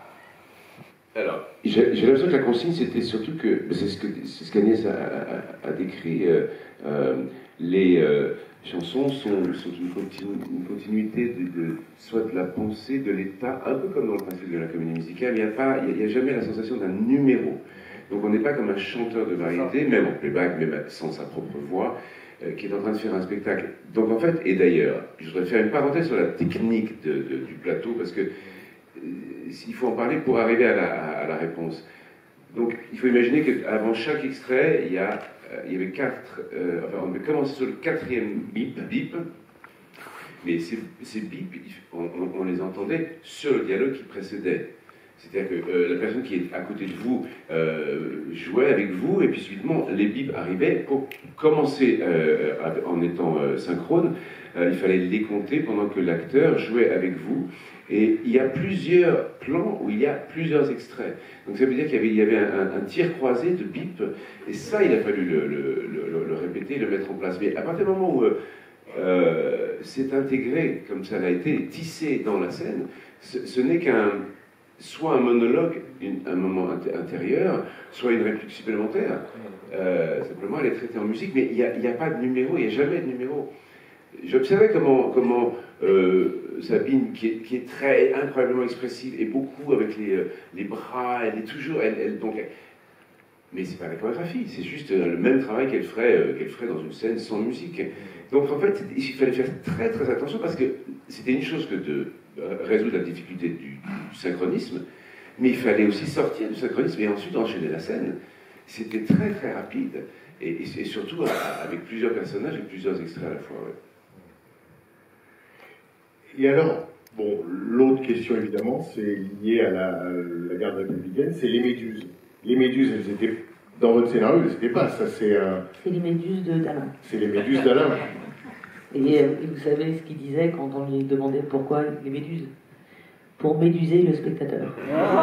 Alors, j'ai, j'ai l'impression que la consigne, c'était surtout que, c'est ce que c'est ce qu'Agnès a, a, a décrit, euh, euh, les euh, chansons sont, sont une, continu, une continuité de, de, soit de la pensée, de l'état, un peu comme dans le principe de la comédie musicale, il n'y a, pas, il y a, il y a jamais la sensation d'un numéro. Donc on n'est pas comme un chanteur de variété, même en playback, même sans sa propre voix, euh, qui est en train de faire un spectacle. Donc en fait, et d'ailleurs, je voudrais faire une parenthèse sur la technique de, de, du plateau, parce que il faut en parler pour arriver à la, à la réponse. Donc, il faut imaginer qu'avant chaque extrait, il y, a, euh, il y avait quatre... Euh, enfin, on avait commencé sur le quatrième bip, bip, mais ces, ces bips, on, on, on les entendait sur le dialogue qui précédait. C'est-à-dire que euh, la personne qui est à côté de vous euh, jouait avec vous, et puis subitement, les bips arrivaient pour commencer euh, en étant euh, synchrone. Euh, il fallait les compter pendant que l'acteur jouait avec vous. Et il y a plusieurs plans où il y a plusieurs extraits. Donc ça veut dire qu'il y avait, il y avait un, un tir croisé de bip, et ça, il a fallu le, le, le, le répéter, le mettre en place. Mais à partir du moment où, euh, euh, c'est intégré, comme ça l'a été, tissé dans la scène. Ce, ce n'est qu'un, soit un monologue, une, un moment intérieur, soit une réplique supplémentaire. Euh, simplement, elle est traitée en musique, mais il n'y a, a pas de numéro, il n'y a jamais de numéro. J'observais comment, comment euh, Sabine, qui est, qui est très incroyablement expressive, et beaucoup avec les, les bras, elle est toujours... Elle, elle, donc, elle, mais c'est pas la chorégraphie, c'est juste le même travail qu'elle ferait, euh, qu'elle ferait dans une scène sans musique. Donc en fait, il fallait faire très très attention, parce que c'était une chose que de résoudre la difficulté du, du synchronisme, mais il fallait aussi sortir du synchronisme et ensuite enchaîner la scène. C'était très très rapide, et, et, et surtout avec plusieurs personnages et plusieurs extraits à la fois. Ouais. Et alors, bon, l'autre question évidemment, c'est lié à la, à la garde républicaine, c'est les méduses. Les méduses, elles étaient, dans votre scénario, elles n'étaient pas, ça c'est... Euh, c'est les méduses de d'Alain. C'est les méduses d'Alain. Et, et vous savez ce qu'il disait quand on lui demandait pourquoi les méduses? Pour méduser le spectateur.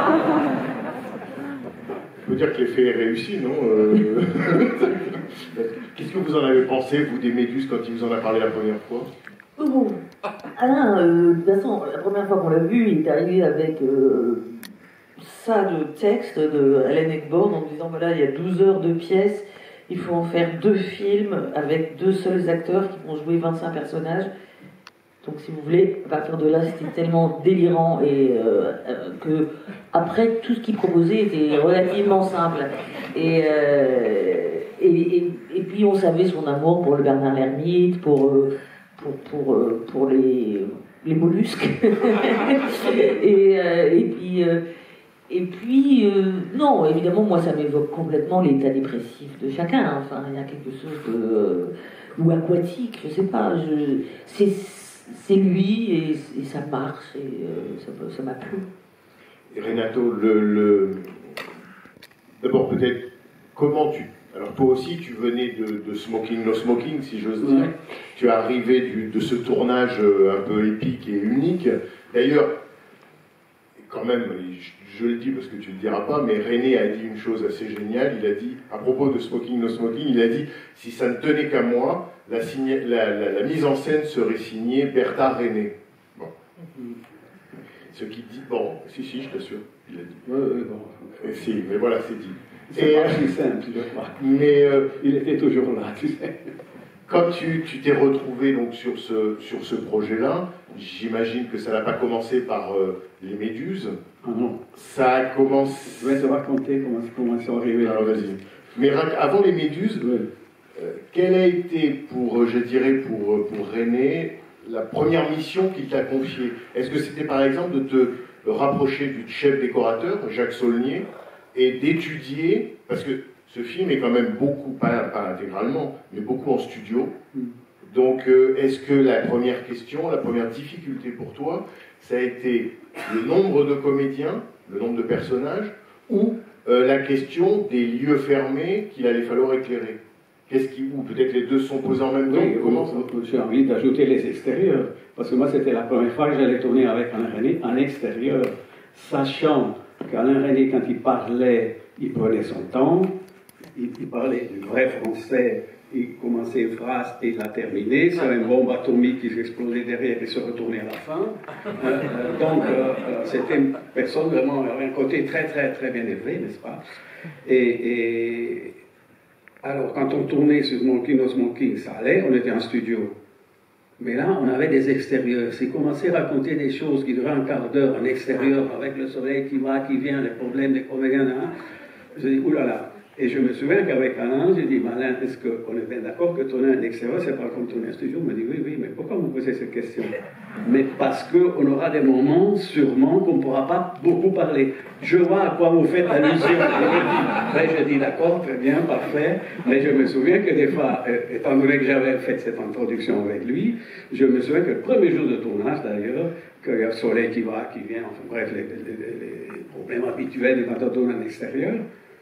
Il faut dire que l'effet est réussi, non euh... Qu'est-ce que vous en avez pensé, vous, des méduses, quand il vous en a parlé la première fois? Oh, Alain, euh, de toute façon, la première fois qu'on l'a vu, il est arrivé avec euh, ça de texte de Allen Eckborn en disant voilà, il y a douze heures de pièces, il faut en faire deux films avec deux seuls acteurs qui vont jouer vingt-cinq personnages. Donc, si vous voulez, à partir de là, c'était tellement délirant et euh, euh, que après, tout ce qu'il proposait était relativement simple. Et, euh, et, et, et puis, on savait son amour pour le Bernard l'Ermite, pour euh, pour, pour, euh, pour les, les mollusques. et, euh, et puis, euh, et puis euh, non, évidemment, moi, ça m'évoque complètement l'état dépressif de chacun. Enfin, il y a quelque chose de... Euh, ou aquatique, je sais pas. Je, c'est, c'est lui et, et ça marche et euh, ça, ça m'a plu. Et Renato, le, le... d'abord peut-être, comment tu... Alors toi aussi, tu venais de, de Smoking No Smoking, si j'ose dire. Ouais. Tu es arrivé du, de ce tournage un peu épique et unique. D'ailleurs, quand même, je, je le dis parce que tu ne le diras pas, mais René a dit une chose assez géniale. Il a dit, à propos de Smoking No Smoking, il a dit, si ça ne tenait qu'à moi, la, signa, la, la, la mise en scène serait signée Bertha René. Bon. Ce qui dit, bon, si, si, je t'assure, il a dit. Oui, oui, bon. Et si, mais voilà, c'est dit. C'est pas si simple, je crois. Mais euh, il était toujours là, tu sais. Quand tu, tu t'es retrouvé donc sur ce, sur ce projet-là, j'imagine que ça n'a pas commencé par euh, les méduses. Ah non. Ça a commencé... Je vais te raconter comment, comment ils sont arrivés. Alors vas-y. Mais avant les méduses, oui. euh, quelle a été pour, je dirais, pour, pour René, la première mission qu'il t'a confiée? Est-ce que c'était par exemple de te rapprocher du chef décorateur, Jacques Saulnier, et d'étudier, parce que ce film est quand même beaucoup, pas, pas intégralement, mais beaucoup en studio. Mm. Donc, euh, est-ce que la première question, la première difficulté pour toi, ça a été le nombre de comédiens, le nombre de personnages, ou euh, la question des lieux fermés qu'il allait falloir éclairer? Qu'est-ce qui, ou peut-être les deux sont posés en même temps? Oui, comment ça? J'ai envie d'ajouter les extérieurs, parce que moi, c'était la première fois que j'allais tourner avec Alain René en extérieur, sachant qu'Alain René, quand il parlait, il prenait son temps, il, il parlait du vrai français, il commençait une phrase et il la terminait, sur une bombe atomique qui s'explosait derrière et se retournait à la fin. Euh, donc, euh, c'était une personne vraiment, avait un côté très, très, très bien élevé, n'est-ce pas? Et, et alors, quand on tournait sur Smoking No Smoking, ça allait, on était en studio. Mais là, on avait des extérieurs. C'est commencer à raconter des choses qui duraient un quart d'heure en extérieur, avec le soleil qui va, qui vient, les problèmes des comédiens. Hein. Je dis, oulala. Et je me souviens qu'avec Alain, j'ai dit, Alain, est-ce qu'on est bien d'accord que tourner en extérieur, c'est pas comme tourner en studio? Il m'a dit, oui, oui, mais pourquoi vous posez cette question? Mais parce qu'on aura des moments, sûrement, qu'on ne pourra pas beaucoup parler. Je vois à quoi vous faites allusion. Mais je dis, d'accord, très bien, parfait. Mais je me souviens que des fois, étant donné que j'avais fait cette introduction avec lui, je me souviens que le premier jour de tournage, d'ailleurs, qu'il y a le soleil qui va, qui vient, enfin bref, les, les, les, les problèmes habituels quand on tourne en extérieur,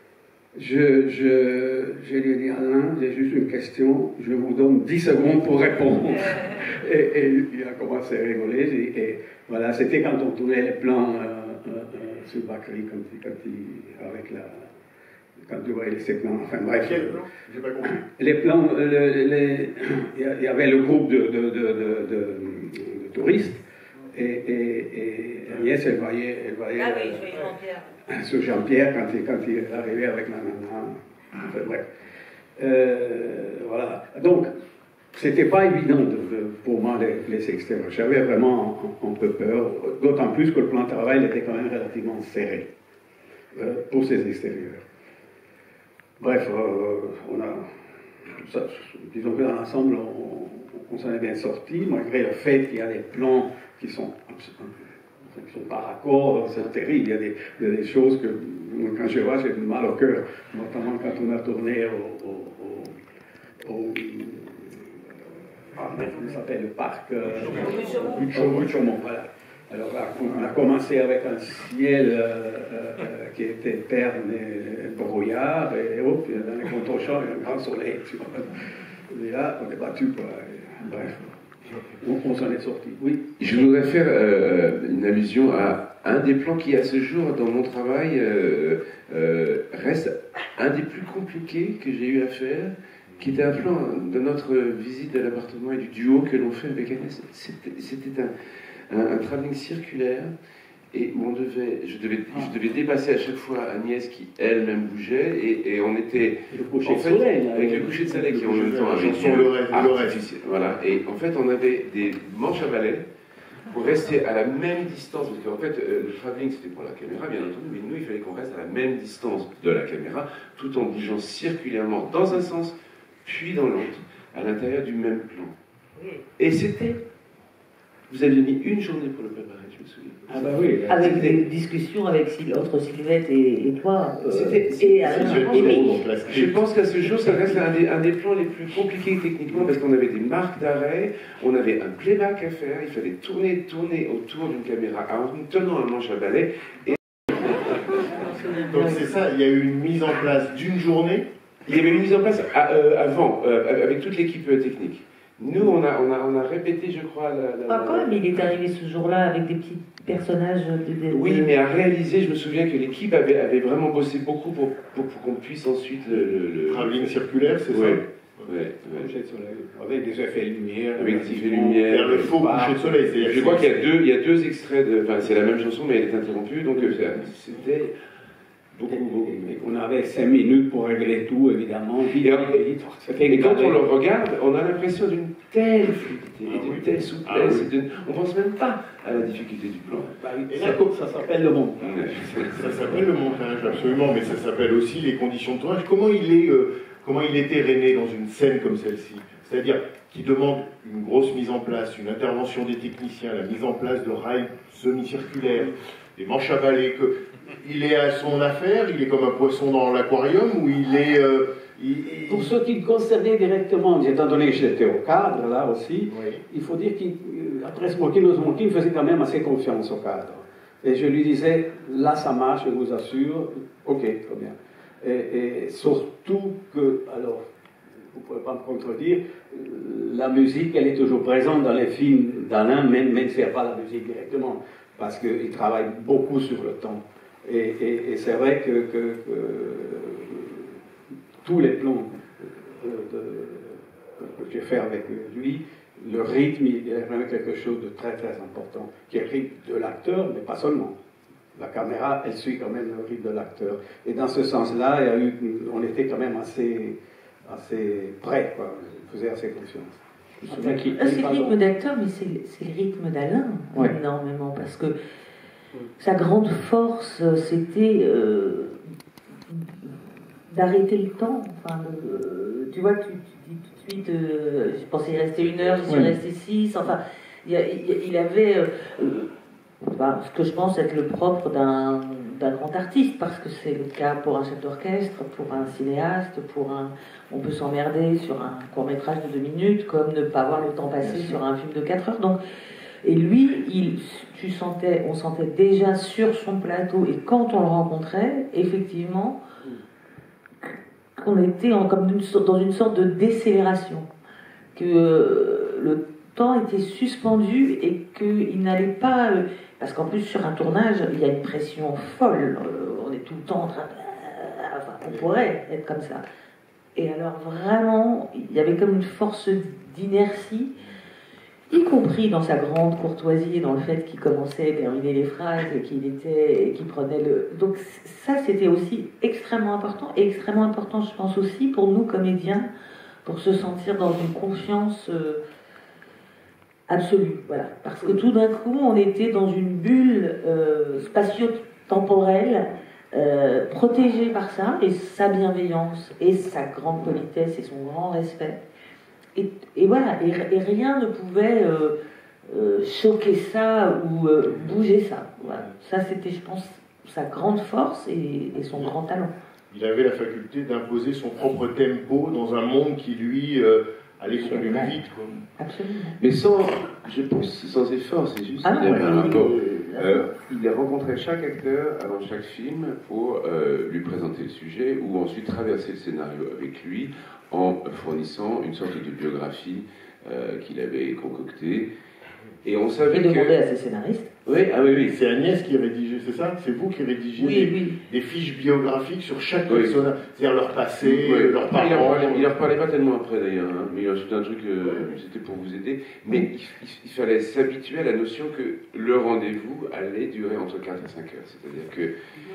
Je, je, je lui ai dit, Alain, j'ai juste une question, je vous donne dix secondes pour répondre. Et, et il a commencé à rigoler. Et, et voilà, c'était quand on tournait les plans euh, euh, sur Bakri, quand, quand il, avec la, quand tu voyais ces plans, enfin bref. Quel plan? J'ai pas compris. Les plans, le, les, il y avait le groupe de, de, de, de, de, de touristes, et, et, et Agnès, elle voyait, elle voyait Ah oui, euh, Jean-Pierre. ce Jean-Pierre quand il, quand il arrivait avec la nana. Enfin bref. Euh, voilà. Donc, c'était pas évident de, de, pour moi les, les extérieurs. J'avais vraiment un, un peu peur, d'autant plus que le plan de travail était quand même relativement serré euh, pour ces extérieurs. Bref, euh, on a, ça, disons que dans l'ensemble, on, on s'en est bien sorti, malgré le fait qu'il y a des plans qui sont qui sont pas raccords, c'est terrible. Il y, a des, il y a des choses que, quand je vois, j'ai mal au cœur, notamment quand on a tourné au, au, au, au ah, comment ça s'appelle, le parc euh, Chaumont, voilà. Alors là, on a commencé avec un ciel euh, euh, qui était terne et brouillard, et hop, dans les contre-champs, il y a un grand soleil. Tu vois. Et là, on est battu, quoi. Et, bref, on, on s'en est sorti. Oui. Je voudrais faire euh, une allusion à un des plans qui, à ce jour, dans mon travail, euh, euh, reste un des plus compliqués que j'ai eu à faire, qui était un plan de notre visite de l'appartement et du duo que l'on fait avec Agnès. C'était, c'était un. Un, un travelling circulaire et où on devait, je devais, je devais dépasser à chaque fois Agnès qui elle-même bougeait et, et on était le coucher en de fait, soleil, là, avec oui. le coucher de soleil qui en même temps avec sur le reste, le reste. Voilà, et en fait on avait des manches à balai pour rester à la même distance, parce qu'en fait euh, le travelling c'était pour la caméra bien entendu, mais nous il fallait qu'on reste à la même distance de la caméra tout en bougeant circulairement dans un sens puis dans l'autre à l'intérieur du même plan. Et c'était Vous aviez mis une journée pour le préparer, je me souviens. Ah bah oui. Avec C'était... des discussions avec entre Sylvette et, et toi. Euh, C'était, et Alain. Je pense qu'à ce jour, ça reste un des, un des plans les plus compliqués techniquement parce qu'on avait des marques d'arrêt, on avait un playback à faire, il fallait tourner, tourner autour d'une caméra en tenant un manche à balai. Et... Donc c'est ça, il y a eu une mise en place d'une journée. Il y avait une mise en place à, euh, avant, euh, avec toute l'équipe euh, technique. Nous, on a, on, a, on a répété, je crois, la... la ah, quand même, il est arrivé ce jour-là avec des petits personnages de... de oui, de... mais à réaliser, je me souviens que l'équipe avait, avait vraiment bossé beaucoup pour, pour, pour qu'on puisse ensuite le... le, le... Travelling circulaire, c'est ouais. ça Ouais, ouais. Coucher de soleil, avec des effets de lumière. Avec des effets de lumière. Vers le faux coucher de soleil. C'est-à-dire Je crois qu'il y a deux, il y a deux extraits, de, enfin c'est la même chanson, mais elle est interrompue, donc c'était... Beaucoup, beaucoup. Et on avait cinq minutes pour régler tout, évidemment. Vite, et, vite. et quand on le regarde, on a l'impression d'une telle fluidité, ah, d'une oui. telle souplesse. Ah, oui. d'une... On ne pense même pas à la difficulté du plan. Et là, ça s'appelle le monde. Ça s'appelle le montage, absolument, mais ça s'appelle aussi les conditions de tournage. Comment il est, euh, comment il est erréné dans une scène comme celle-ci? C'est-à-dire qui demande une grosse mise en place, une intervention des techniciens, la mise en place de rails semi-circulaires, des manches à balai, que il est à son affaire, il est comme un poisson dans l'aquarium, ou il est... Euh, il, il... Pour ce qui le concernait directement, étant donné que j'étais au cadre, là aussi, oui. il faut dire qu'après Smoking, Smoking faisait quand même assez confiance au cadre. Et je lui disais, là ça marche, je vous assure, ok, très bien. Et, et surtout que, alors, vous ne pouvez pas me contredire, la musique, elle est toujours présente dans les films d'Alain, même, même si elle n'est pas la musique directement, parce qu'il travaille beaucoup sur le temps. Et, et, et c'est vrai que, que, que tous les plans de, de, que j'ai fait avec lui, le rythme, il y a vraiment quelque chose de très très important, qui est le rythme de l'acteur, mais pas seulement. La caméra, elle suit quand même le rythme de l'acteur. Et dans ce sens-là, il y a eu, on était quand même assez, assez près, quoi. On faisait assez confiance. Enfin, qui, c'est le rythme d'acteur, mais c'est, c'est le rythme d'Alain, ouais. énormément, parce que sa grande force, c'était euh, d'arrêter le temps. Enfin, euh, tu vois, tu, tu dis tout de suite, euh, je pensais y rester une heure, je suis oui. resté six. Enfin, il, il, il avait euh, bah, ce que je pense être le propre d'un, d'un grand artiste, parce que c'est le cas pour un chef d'orchestre, pour un cinéaste, pour un. On peut s'emmerder sur un court-métrage de deux minutes, comme ne pas voir le temps passer sur un film de quatre heures. Donc, et lui, il, tu sentais, on sentait déjà sur son plateau, et quand on le rencontrait, effectivement, qu'on était en, comme une, dans une sorte de décélération, que euh, le temps était suspendu et qu'il n'allait pas... Euh, parce qu'en plus, sur un tournage, il y a une pression folle, euh, on est tout le temps en train de... enfin, on pourrait être comme ça. Et alors vraiment, il y avait comme une force d'inertie, y compris dans sa grande courtoisie, dans le fait qu'il commençait à terminer les phrases, qu'il était, qu'il prenait le... Donc ça, c'était aussi extrêmement important, et extrêmement important, je pense aussi, pour nous, comédiens, pour se sentir dans une confiance euh, absolue, voilà. Parce que tout d'un coup, on était dans une bulle euh, spatio-temporelle, Euh, protégé par ça, et sa bienveillance, et sa grande politesse, et son grand respect. Et, et voilà, et, et rien ne pouvait euh, euh, choquer ça ou euh, bouger ça. Voilà. Ça, c'était, je pense, sa grande force et, et son grand talent. Il avait la faculté d'imposer son propre tempo dans un monde qui, lui, euh, allait beaucoup plus vite. Quoi. Absolument. Mais sans, je pense, sans effort, c'est juste ah, qu'il avait un rapport. Euh, Euh, il a rencontré chaque acteur avant chaque film pour euh, lui présenter le sujet ou ensuite traverser le scénario avec lui en fournissant une sorte de biographie euh, qu'il avait concoctée. Et on savait et demander que... à ses scénaristes. Oui, ah oui, oui. C'est Agnès qui rédigeait, c'est ça? C'est vous qui rédigez oui, des, oui. des fiches biographiques sur chaque oui. personnage, c'est-à-dire leur passé, oui. leur parents. Il leur parlait, il leur parcours. parlait pas tellement après d'ailleurs, hein, mais c'était un truc, euh, c'était pour vous aider. Mais il, il, il fallait s'habituer à la notion que le rendez-vous allait durer entre quatre et cinq heures. C'est-à-dire que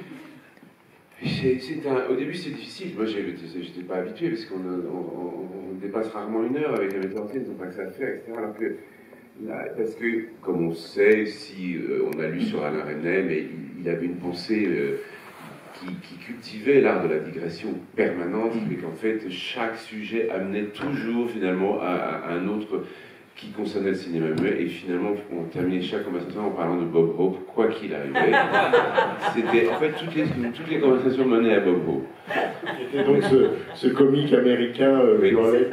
c'est, c'est un, au début c'est difficile. Moi j'étais pas habitué parce qu'on on, on, on dépasse rarement une heure avec un metteur en scène, ils n'ont pas que ça à faire, et cetera. Alors que là, parce que, comme on sait, si euh, on a lu sur Alain Resnais, mais il, il avait une pensée euh, qui, qui cultivait l'art de la digression permanente, et qu'en fait chaque sujet amenait toujours finalement à, à un autre qui concernait le cinéma muet, et finalement on terminait chaque conversation en parlant de Bob Hope, quoi qu'il arrivait. C'était en fait toutes les, toutes les conversations menaient à Bob Hope. C'était donc ce, ce comique américain euh, oui. burlesque.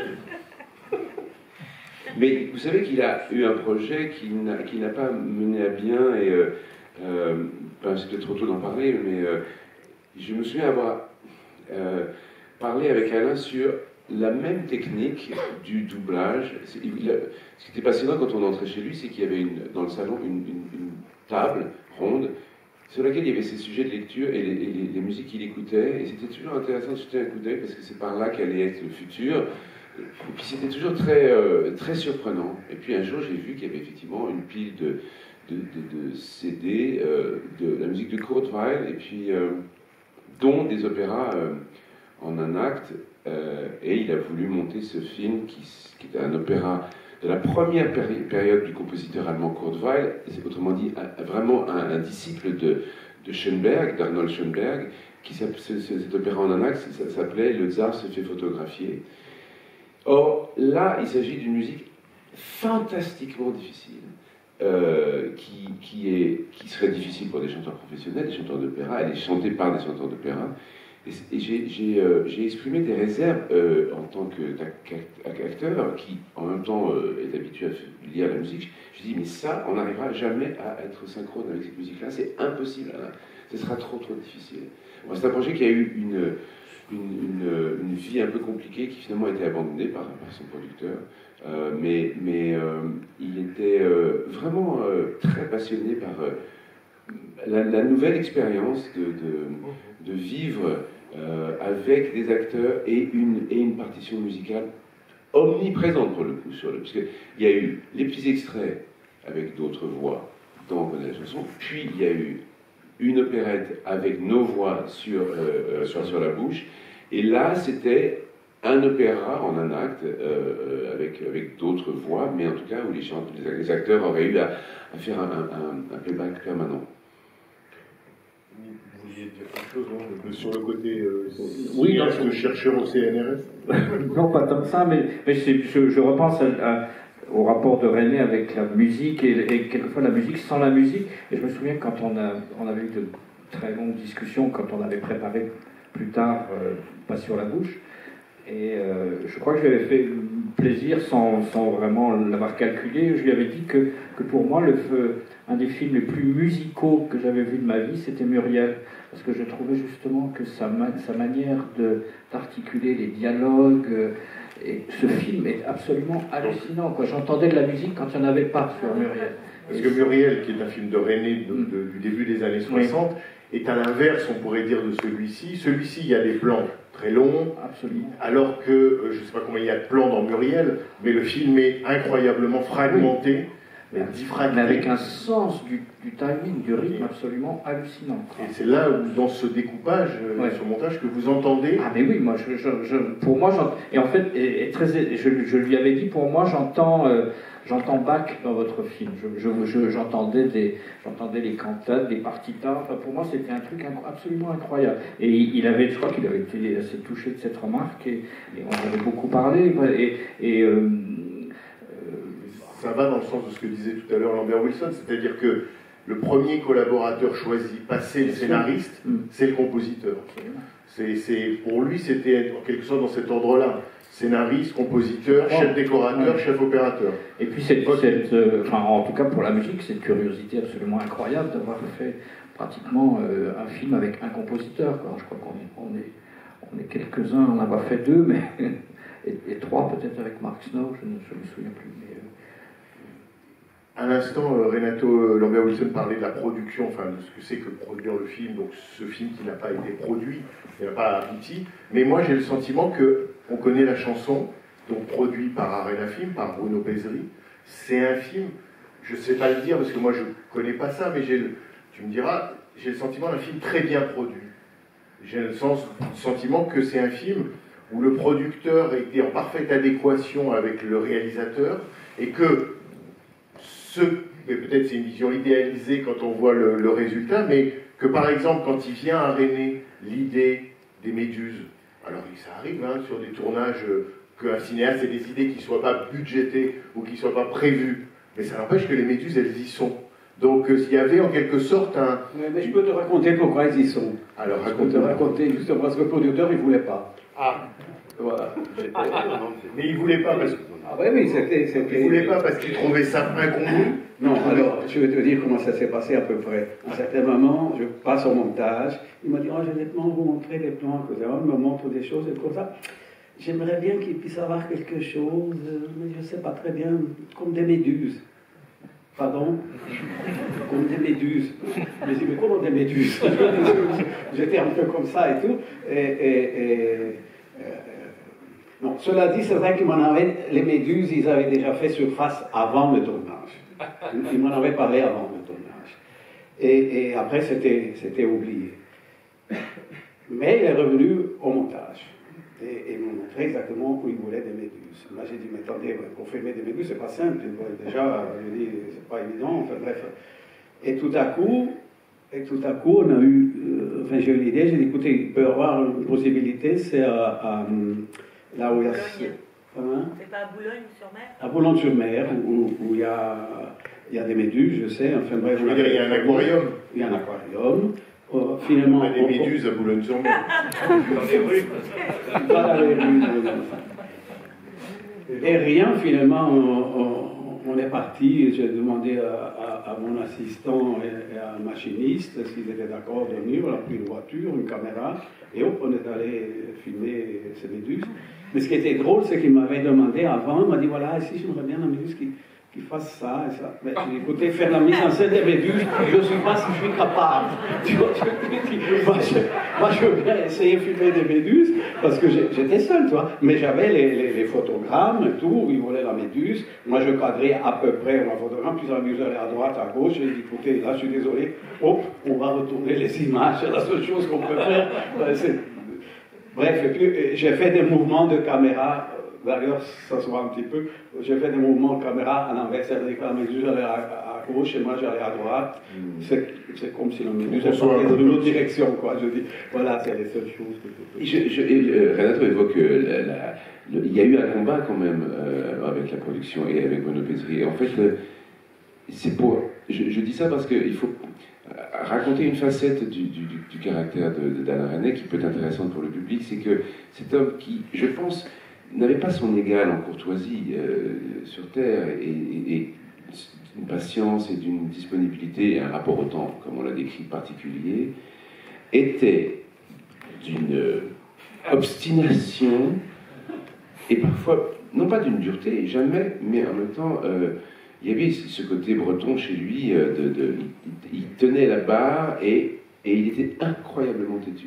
Mais vous savez qu'il a eu un projet qui n'a, qui n'a pas mené à bien, et euh, euh, ben, c'est peut-être trop tôt d'en parler, mais euh, je me souviens avoir euh, parlé avec Alain sur la même technique du doublage. Il a, ce qui était passionnant quand on entrait chez lui, c'est qu'il y avait une, dans le salon une, une, une table ronde sur laquelle il y avait ses sujets de lecture et les, et les, les musiques qu'il écoutait, et c'était toujours intéressant de jeter un coup d'œil parce que c'est par là qu'allait être le futur. Et puis c'était toujours très, euh, très surprenant. Et puis un jour, j'ai vu qu'il y avait effectivement une pile de, de, de, de C D euh, de la musique de Kurt Weill, et puis euh, dont des opéras euh, en un acte. Euh, et il a voulu monter ce film qui, qui était un opéra de la première péri- période du compositeur allemand Kurt Weill. C'est autrement dit un, vraiment un, un disciple de, de Schoenberg, d'Arnold Schoenberg, qui ce, ce, cet opéra en un acte, ça s'appelait Le Tsar se fait photographier. Or, là, il s'agit d'une musique fantastiquement difficile, euh, qui, qui, est, qui serait difficile pour des chanteurs professionnels, des chanteurs d'opéra. Elle est chantée par des chanteurs d'opéra. Et, et j'ai, j'ai, euh, j'ai exprimé des réserves euh, en tant qu'acteur, qui en même temps euh, est habitué à lire la musique. Je dis, mais ça, on n'arrivera jamais à être synchrone avec cette musique-là, c'est impossible. Là. Ce sera trop, trop difficile. Bon, c'est un projet qui a eu une... Une, une, une vie un peu compliquée qui finalement a été abandonnée par, par son producteur. Euh, mais mais euh, il était euh, vraiment euh, très passionné par euh, la, la nouvelle expérience de, de, de vivre euh, avec des acteurs et une, et une partition musicale omniprésente pour le coup. Sur le, parce qu'il y a eu les petits extraits avec d'autres voix dans On connaît la chanson, puis il y a eu une opérette avec nos voix sur, euh, sur, sur la bouche. Et là, c'était un opéra en un acte, euh, avec, avec d'autres voix, mais en tout cas où les, chanteurs, les acteurs auraient eu à, à faire un, un, un playback permanent. Vous vouliez dire quelque chose, non, sur le côté euh, oui, non, de chercheur au C N R S? Non, pas tant que ça, mais, mais c'est, je, je repense à, à, au rapport de René avec la musique, et, et quelquefois la musique sans la musique. Et je me souviens quand on, a, on avait eu de très longues discussions, quand on avait préparé plus tard euh, Pas sur la bouche. Et euh, je crois que je lui avais fait plaisir sans, sans vraiment l'avoir calculé. Je lui avais dit que, que pour moi, le, un des films les plus musicaux que j'avais vu de ma vie, c'était Muriel. Parce que je trouvais justement que sa, sa manière de, d'articuler les dialogues, euh, et ce film est absolument hallucinant, quoi. J'entendais de la musique quand il n'y en avait pas sur Muriel. Parce que Muriel, qui est un film de René de, de, du début des années soixante, est à l'inverse, on pourrait dire, de celui-ci. Celui-ci, il y a des plans très longs, Absolument. alors que, euh, je ne sais pas combien il y a de plans dans Muriel, mais le film est incroyablement fragmenté, mais diffracté. Mais avec un sens du, du timing, du rythme absolument hallucinant. Et c'est là où, dans ce découpage, euh, Ouais. ce montage, que vous entendez. Ah mais oui, moi, je, je, je- pour moi, j'ent- et en fait, et, et très, je, je lui avais dit, pour moi, j'entends, euh, j'entends Bach dans votre film. Je, je- je- j'entendais des, j'entendais les cantates, des partitas. Enfin, pour moi, c'était un truc inc- absolument incroyable. Et il il avait, je crois qu'il avait été assez touché de cette remarque, et, et on en avait beaucoup parlé. Et, et euh, Ça va dans le sens de ce que disait tout à l'heure Lambert Wilson, c'est-à-dire que le premier collaborateur choisi, passé le scénariste, Mm. c'est le compositeur. C'est, c'est, pour lui, c'était en quelque sorte dans cet ordre-là. Scénariste, compositeur, Ouais. chef décorateur, Ouais. chef opérateur. Et puis, cette, cette, euh, enfin, en tout cas pour la musique, cette curiosité absolument incroyable d'avoir fait pratiquement euh, un film avec un compositeur. Quoi. Je crois qu'on est, on est, on est quelques-uns à en avoir fait deux, mais, et, et trois peut-être avec Mark Snow, je ne je me souviens plus. Mais, euh, À l'instant, euh, Renato Lambert Wilson parlait de la production, enfin de ce que c'est que produire le film, donc ce film qui n'a pas été produit, qui n'a pas abouti. Mais moi, j'ai le sentiment que on connaît la chanson, donc produit par Arena Film, par Bruno Pesri. C'est un film, je ne sais pas le dire parce que moi je ne connais pas ça, mais j'ai le, tu me diras, j'ai le sentiment d'un film très bien produit. J'ai le, sens, le sentiment que c'est un film où le producteur était en parfaite adéquation avec le réalisateur et que ce, mais peut-être c'est une vision idéalisée quand on voit le, le résultat, mais que par exemple quand il vient à René l'idée des méduses, alors ça arrive hein, sur des tournages euh, qu'un cinéaste ait des idées qui ne soient pas budgétées ou qui ne soient pas prévues, mais ça n'empêche que les méduses elles y sont. Donc euh, il y avait en quelque sorte un... Mais, mais je peux te raconter pourquoi ils y sont. Alors Je peux te raconte-moi. raconter justement parce que le producteur il voulait pas. Ah, Voilà. mais il ne voulait pas parce que... Ah oui, oui, c'était. Il c'était- voulait pas parce qu'il trouvait ça incongru. Non, alors, je vais te dire comment ça s'est passé à peu près. À un certain moment, je passe au montage. Il m'a dit, oh, je vais nettement vous montrer les plans que vous avez. Il me montre des choses et comme ça. J'aimerais bien qu'il puisse avoir quelque chose, euh, mais je ne sais pas très bien, comme des méduses. Pardon? Comme des méduses. Je me dis, mais comment des méduses? J'étais un peu comme ça et tout. Et, et, et, euh, non, cela dit, c'est vrai qu'ils m'en avaient, les méduses, ils avaient déjà fait surface avant le tournage. Ils m'en avaient parlé avant le tournage. Et, et après, c'était, c'était oublié. Mais il est revenu au montage. Et, et il m'a montré exactement où il voulait des méduses. Là, j'ai dit, mais attendez, pour filmer des méduses, c'est pas simple. Déjà, je dis, c'est pas évident. Enfin, bref. Et tout à coup, et tout à coup, on a eu, euh, enfin, j'ai eu l'idée, j'ai dit, écoutez, il peut y avoir une possibilité, c'est à, à, là où il y a... Boulogne. Hein? C'est pas à Boulogne-sur-Mer? À Boulogne-sur-Mer, où, où il, y a, il y a des méduses, je sais, enfin bref. Je veux dire, il y a un aquarium. Il y a un aquarium. Euh, finalement, Il y a des méduses à Boulogne-sur-Mer. Pas dans les rues, non, enfin. Et rien, finalement, on, on- on est parti. J'ai demandé à, à- à mon assistant et, et à un machiniste s'ils étaient d'accord de venir. On a pris une voiture, une caméra, et hop, on est allé filmer ces méduses. Mais ce qui était drôle, c'est qu'il m'avait demandé avant, il m'a dit voilà, ici j'aimerais bien un méduse qui, qui fasse ça et ça. Mais j'ai dit, écoutez, faire la mise en scène des méduses, je ne sais pas si je suis capable. Tu vois, je lui ai dit, moi, je, moi, je veux bien essayer de filmer des méduses, parce que j'ai- j'étais seul, tu vois. Mais j'avais les, les, les photogrammes et tout, où ils voulaient la méduse. Moi, je cadrais à peu près mon photogramme, puis la méduse allait à droite, à gauche. J'ai dit, écoutez, là, je suis désolé, hop, on va retourner les images, c'est la seule chose qu'on peut faire. Ouais, c'est- Bref, et puis euh, j'ai fait des mouvements de caméra, euh, d'ailleurs, ça se voit un petit peu, j'ai fait des mouvements de caméra à l'envers, c'est-à-dire que la méduse allait à, à gauche et moi j'allais à droite. C'est, c'est comme si la méduse elle Bonsoir. partait dans une autre direction, quoi. Je dis, voilà, c'est les seules choses que je peux Je, je, et, euh, Renato évoque euh, la, la- le- il y a eu un combat quand même euh, avec la production et avec Bruno Pesri. Et en fait, euh, c'est pour. Je, je dis ça parce qu'il faut euh, raconter une facette du, du, du- du caractère de, de d'Alain Resnais qui peut être intéressante pour le public. C'est que cet homme qui, je pense, n'avait pas son égal en courtoisie euh, sur Terre et, et, et une patience et d'une disponibilité et un rapport au temps, comme on l'a décrit, particulier, était d'une euh, obstination et parfois, non pas d'une dureté, jamais, mais en même temps, euh, il y avait ce côté breton chez lui, euh, de, de- il, il tenait la barre et Et il était incroyablement têtu.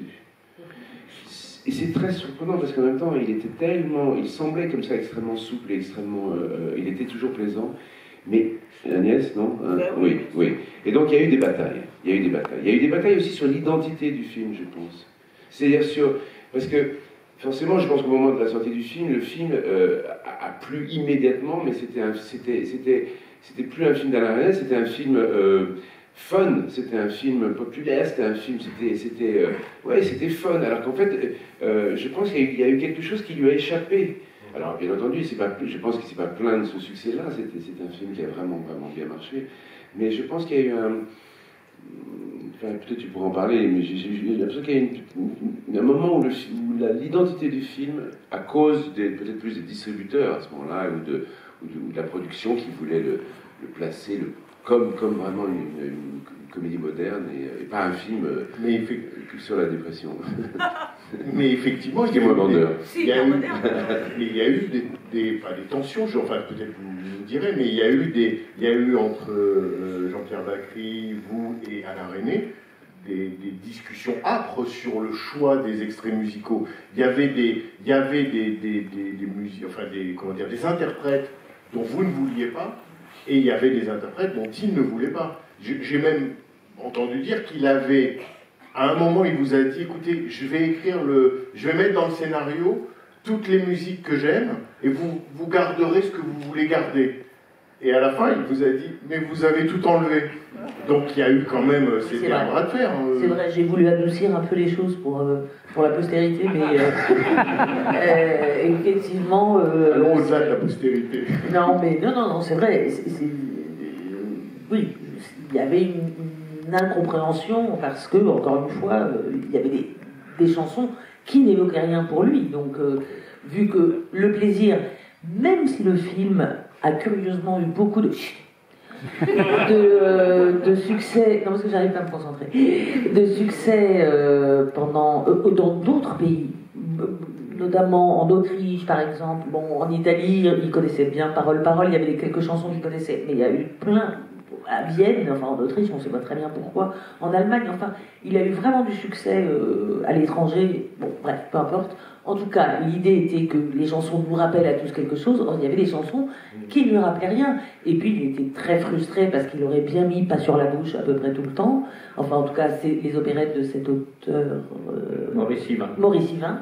Et c'est très surprenant parce qu'en même temps, il était tellement, il semblait comme ça extrêmement souple et extrêmement, euh, il était toujours plaisant. Mais Agnès, non hein? Ben oui. oui, oui. Et donc il y a eu des batailles. Il y a eu des batailles. Il y a eu des batailles aussi sur l'identité du film, je pense. C'est-à-dire sur, parce que forcément, je pense qu'au moment de la sortie du film, le film euh, a, a plu immédiatement, mais c'était, un, c'était, c'était, c'était plus un film d'Alain Resnais, c'était un film. Euh, fun, c'était un film populaire, c'était un film, c'était, c'était, euh, ouais, c'était fun. Alors qu'en fait, euh, je pense qu'il y a, eu, il y a eu quelque chose qui lui a échappé. Alors bien entendu, c'est pas, je pense qu'il ne s'est pas plaint de ce succès-là. C'était, c'est un film qui a vraiment, vraiment bien marché. Mais je pense qu'il y a eu un, enfin, peut-être tu pourras en parler, mais j'ai, j'ai l'impression qu'il y a eu une, un moment où, le, où la, l'identité du film, à cause des, peut-être plus des distributeurs à ce moment-là, ou de, ou de, ou de la production qui voulait le, le placer, le Comme, comme vraiment une, une, une comédie moderne et, et pas un film euh, mais effect... sur la dépression. Mais effectivement, il y a eu des, il y a eu, mais il y a eu des, des, enfin, des tensions, je, enfin peut-être vous me direz, mais il y a eu, des, il y a eu entre euh, Jean-Pierre Bacri, vous et Alain Resnais, des, des discussions âpres sur le choix des extraits musicaux. Il y avait des, il y avait des, des, des, des musiques, enfin des, comment dire, des interprètes dont vous ne vouliez pas. Et il y avait des interprètes dont il ne voulait pas. J'ai même entendu dire qu'il avait, à un moment, il vous a dit, écoutez, je vais écrire le, je vais mettre dans le scénario toutes les musiques que j'aime, et vous, vous garderez ce que vous voulez garder. Et à la fin, il vous a dit, mais vous avez tout enlevé. Donc il y a eu quand même, c'était un bras de fer. Hein. C'est vrai, j'ai voulu adoucir un peu les choses pour, euh, pour la postérité, mais euh, euh, effectivement... Euh, Allons au-delà de la postérité. Non, mais non, non, non, c'est vrai. C'est, c'est, oui, il y avait une, une incompréhension parce que, encore une fois, euh, il y avait des, des chansons qui n'évoquaient rien pour lui. Donc, euh, vu que le plaisir, même si le film a curieusement eu beaucoup de... De, euh, de succès, non parce que j'arrive pas à me concentrer, de succès euh, pendant, euh, dans d'autres pays, notamment en Autriche par exemple, bon en Italie, ils connaissaient bien Parole Parole, il y avait quelques chansons qu'ils connaissaient, mais il y a eu plein, à Vienne, enfin en Autriche, on ne sait pas très bien pourquoi, en Allemagne, enfin, il a eu vraiment du succès euh, à l'étranger, bon bref, peu importe. En tout cas, l'idée était que les chansons nous rappellent à tous quelque chose. Or, il y avait des chansons qui ne lui rappelaient rien. Et puis, il était très frustré parce qu'il aurait bien mis pas sur la bouche à peu près tout le temps. Enfin, en tout cas, c'est les opérettes de cet auteur... Euh, Maurice Yvain. Maurice Yvain.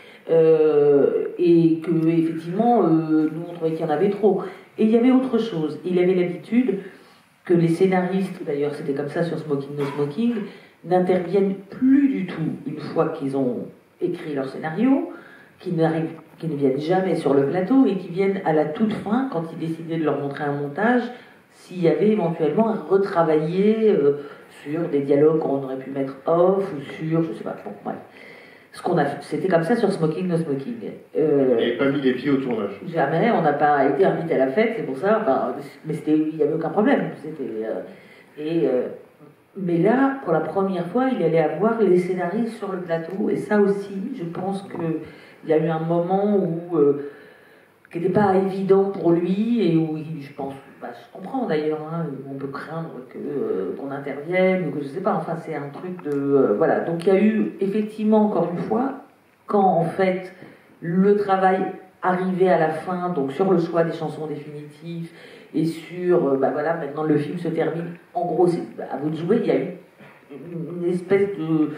Euh, et que, effectivement, euh, nous, on trouvait qu'il y en avait trop. Et il y avait autre chose. Il avait l'habitude que les scénaristes, d'ailleurs, c'était comme ça sur Smoking No Smoking, n'interviennent plus du tout une fois qu'ils ont écrit leur scénario, qui, qui ne viennent jamais sur le plateau et qui viennent à la toute fin, quand ils décidaient de leur montrer un montage, s'il y avait éventuellement à retravailler euh, sur des dialogues qu'on aurait pu mettre off ou sur, je sais pas, bon, bref. Ce qu'on a fait, c'était comme ça sur Smoking No Smoking. Euh, Vous n'avez pas mis les pieds au tournage. Jamais, on n'a pas été invité à la fête, c'est pour ça, enfin, mais il n'y avait aucun problème. C'était, euh, et... Euh, Mais là, pour la première fois, il allait avoir les scénaristes sur le plateau. Et ça aussi, je pense qu'il y a eu un moment où, euh, qui n'était pas évident pour lui, et où il, je pense, bah, je comprends d'ailleurs, hein, on peut craindre que, euh, qu'on intervienne, ou que je sais pas, enfin c'est un truc de... Euh, voilà, donc il y a eu effectivement, encore une fois, quand en fait le travail arrivait à la fin, donc sur le choix des chansons définitives, et sur, bah voilà, maintenant le film se termine, en gros, c'est à vous de jouer, il y a eu une espèce de,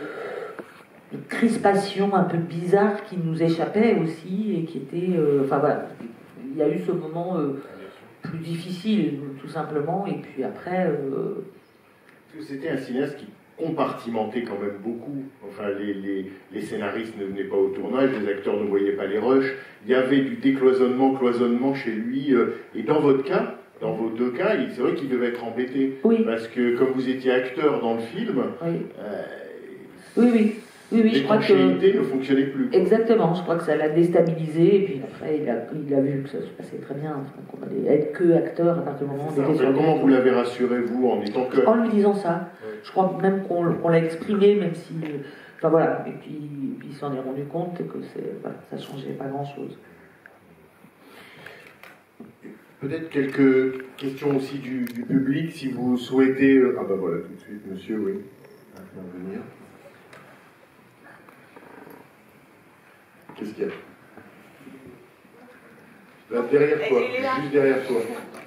de crispation un peu bizarre qui nous échappait aussi, et qui était, euh, enfin voilà, il y a eu ce moment euh, plus difficile, tout simplement, et puis après... Euh... C'était un cinéaste qui compartimentait quand même beaucoup, enfin les, les, les scénaristes ne venaient pas au tournage, les acteurs ne voyaient pas les rushs, il y avait du décloisonnement, cloisonnement chez lui, euh, et dans votre cas, dans vos deux cas, c'est vrai qu'il devait être embêté. Oui. Parce que comme vous étiez acteur dans le film, oui, euh, oui, oui. Oui, oui, je crois que ne fonctionnait plus. Quoi. Exactement, je crois que ça l'a déstabilisé, et puis après, il a, il a vu que ça se passait très bien, enfin, qu'on allait être que acteur à partir du moment où on était sur le Comment vous l'avez rassuré, vous, en étant que... En lui disant ça. Ouais. Je crois même qu'on, qu'on l'a exprimé, même si... Enfin voilà, et puis, puis il s'en est rendu compte que c'est, voilà, ça ne changeait pas grand-chose. Peut-être quelques questions aussi du, du public, si vous souhaitez... Ah ben voilà, tout de suite, monsieur, oui. venir. Qu'est-ce qu'il y a? Là, derrière toi, juste derrière toi.